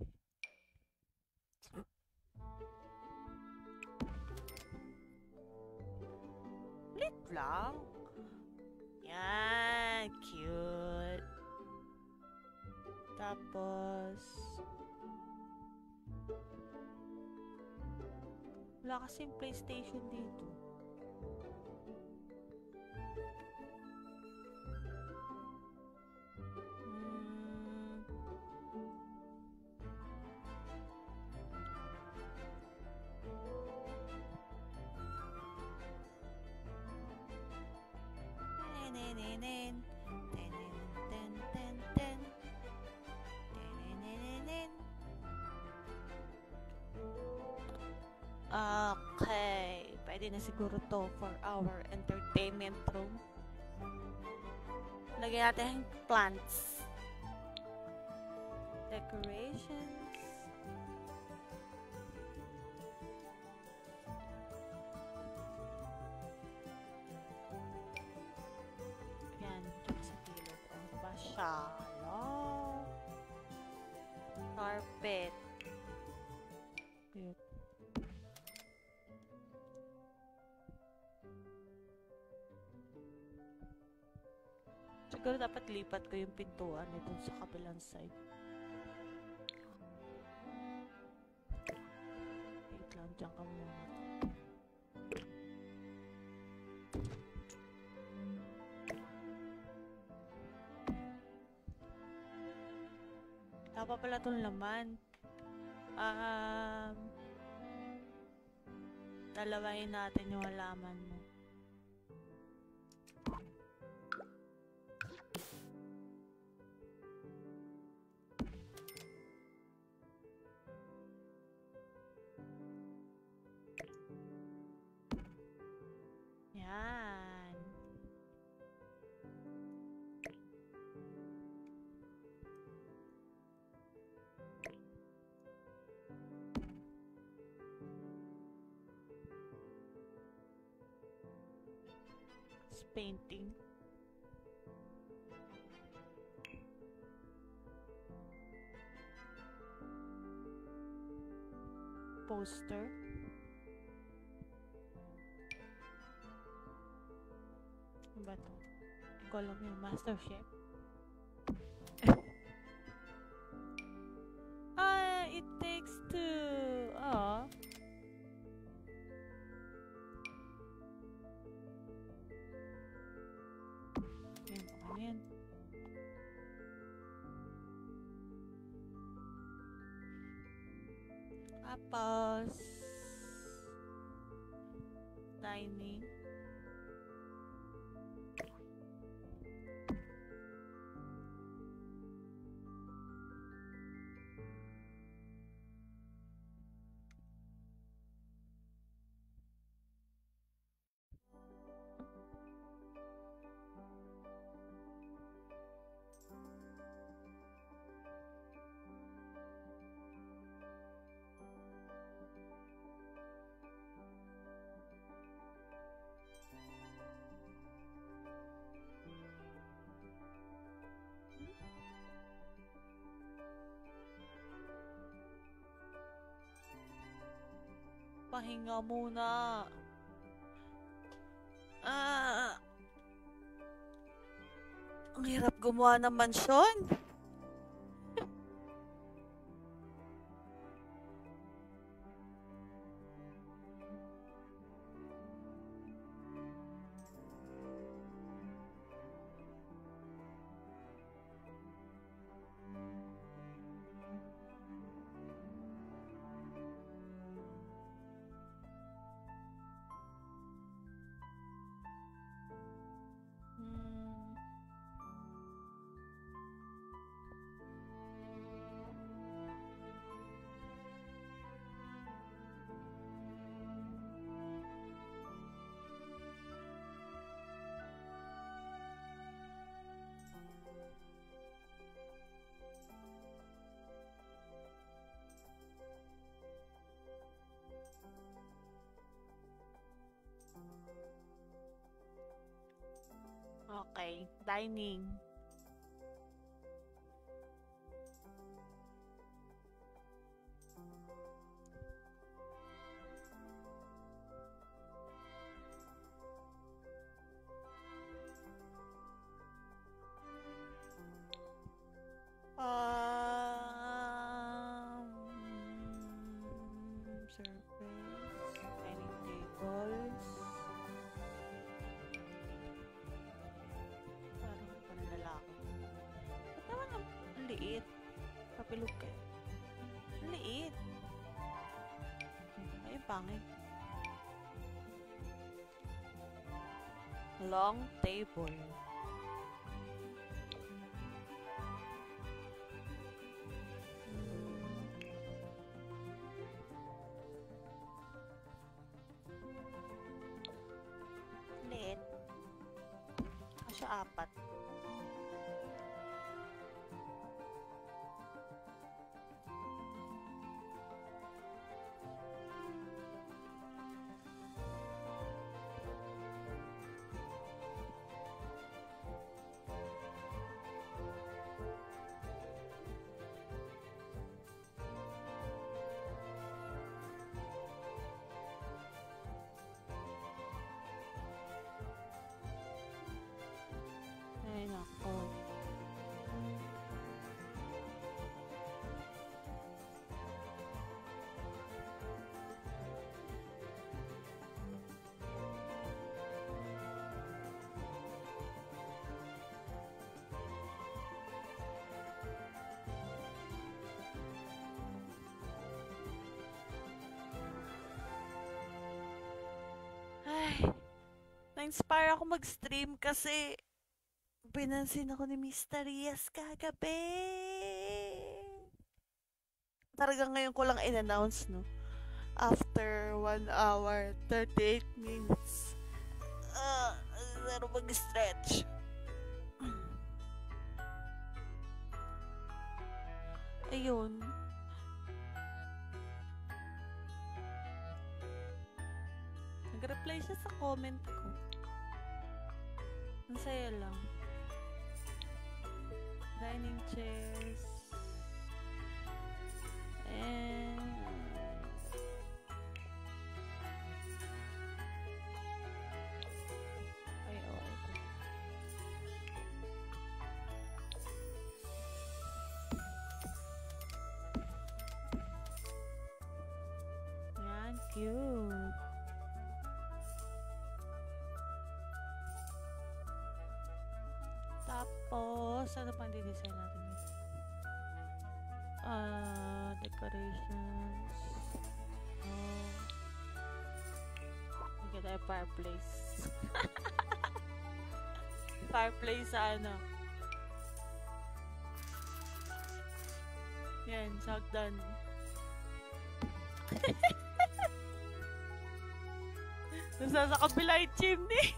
Maliit lang. Yan. Cute. Tapos, wala kasing PlayStation dito. Okay, pwede na siguro to for our entertainment room. Lagyan natin plants. Decorations. Yan, dito sa pilot. Ang pasyalo. Carpet. Cute. Siguro dapat lipat ko yung pintuan nito sa kabilang side. Wait lang, dyan ka muna. Tapa pala itong laman. Dalawain natin yung halaman mo. painting. Poster. Ano ba ito? Hindi ko alam yung Master Chef. It takes two. Yan, okay yan. Tapos, dining. Pahinga muna. Ang hirap gumawa ng mansyon. Okay, dining. Surface, dining tables. Parang panlalaki. Ba't naman ang liit? Kapilog ka. Ang liit. Ay, pangit. Long table. Liit. Kasya 4. Ay, nako. Ay, na-inspire ako mag-stream kasi pinansin ako ni Mr. Rias kagabi. Talagang ngayon ko lang in-announce, no? After 1 hour, 38 minutes. Laro mag-stretch. Ayun. Nag-reply siya sa comment ko. Ang saya lang. Dining chairs. And... ay, oh, ito. Yan, cute. Tapos, ano pang di-design natin dito? Decorations. Oh. Look at that fireplace. Fireplace sa ano. Yan, sagdan. Nasa sa kabila yung chimney.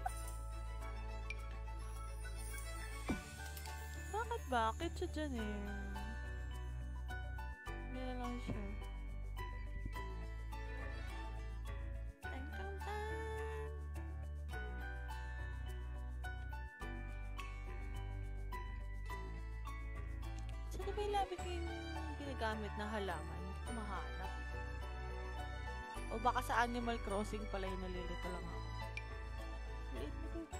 Bakit siya dyan eh? Hindi na lang siya. Saan ba yung labi kayong ginagamit na halaman? Mahanap. O baka sa Animal Crossing pala yung nalilito lang ako. Wait, wait.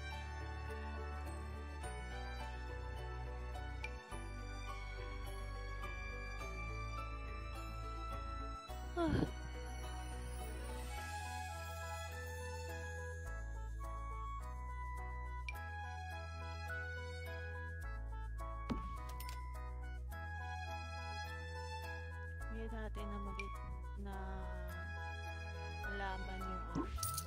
Hindi natin na na malaman yung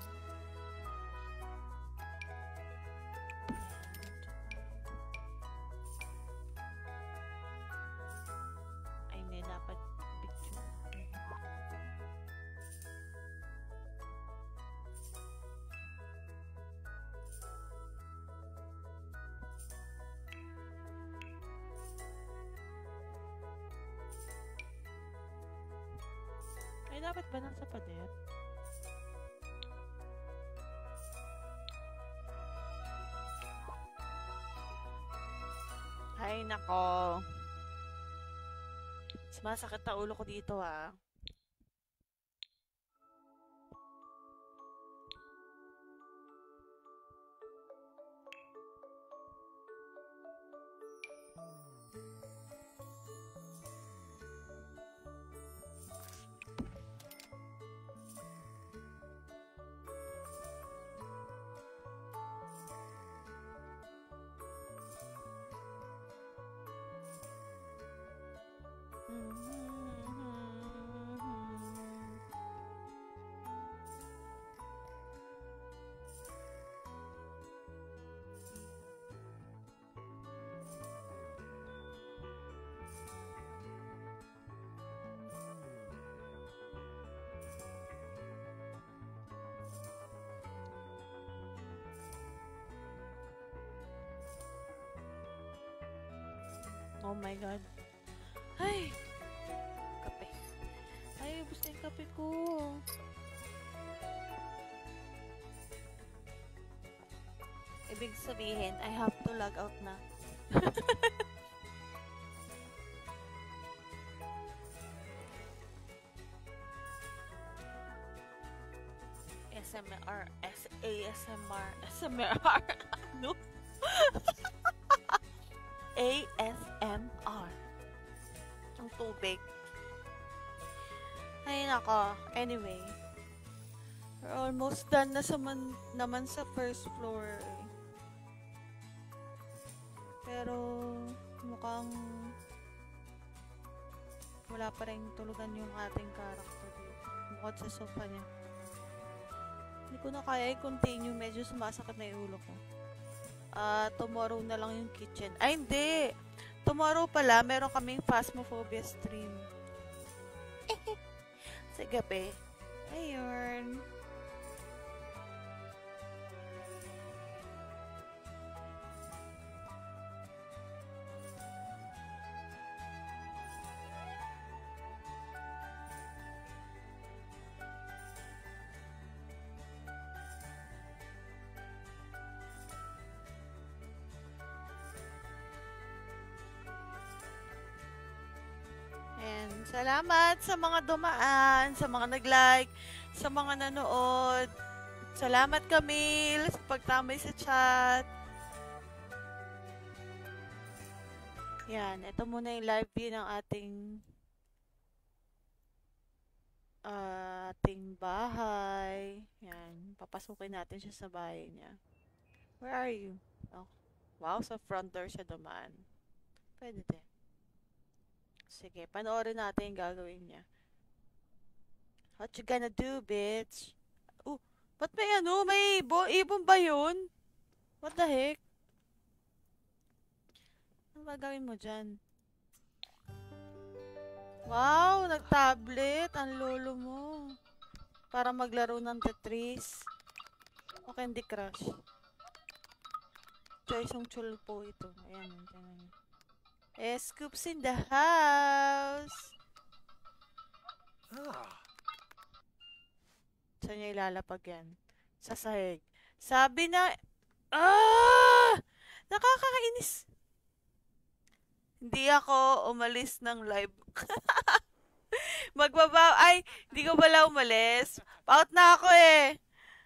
ay hindi dapat picture. Ay, dapat ba nasa pader? Ay, nako. Sumasakit na ulo ko dito, ah. Oh my God. Ay! Kape. Ay, ubos na yung kape ko. Ibig sabihin, I have to log out na. SMR, ASMR, SMR, no? ASMR. Ang tubig. Ay, nako. Anyway. We're almost done na naman sa first floor. Pero, mukhang wala pa rin tulugan yung ating character dito. Bukod sa sofa niya. Hindi ko na kaya i-continue. Medyo sumasakit na yung ulo ko. Tomorrow na lang yung kitchen. Ay, hindi! Tomorrow pala, meron kaming Phasmophobia stream. Sa gabi. Ayun. Salamat sa mga dumaan, sa mga nag-like, sa mga nanood. Salamat, Camille, sa pagtambay sa chat. Yan, ito muna yung live view ng ating bahay. Yan, papasukin natin siya sa bahay niya. Where are you? Oh, wow, sa front door siya dumaan. Pwede din. Sige, panoorin natin yung gagawin niya. What you gonna do, bitch? Oh, ba't may may ibon ba yun? What the heck? Ano ba gawin mo dyan? Wow, nag-tablet. Ang lolo mo. Para maglaro ng Tetris. O Candy Crush. Choi Cheol po ito. Ayan, ayan. Scoops in the house. Saan niya ilalapag yan? Sa sahig. Sabi na... Nakakainis. Hindi ako umalis ng live. Ay, hindi ko pala umalis. Out na ako eh.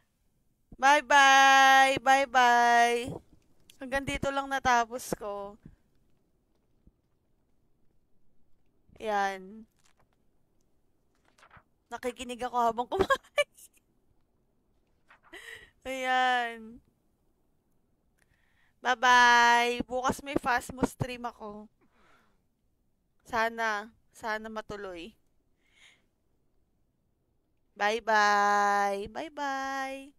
Bye-bye. Bye-bye. Hanggang dito lang natapos ko. Yan. Nakikinig ako habang kumain. Ayan. Bye-bye. Bukas may fast mo stream ako. Sana matuloy. Bye-bye. Bye-bye.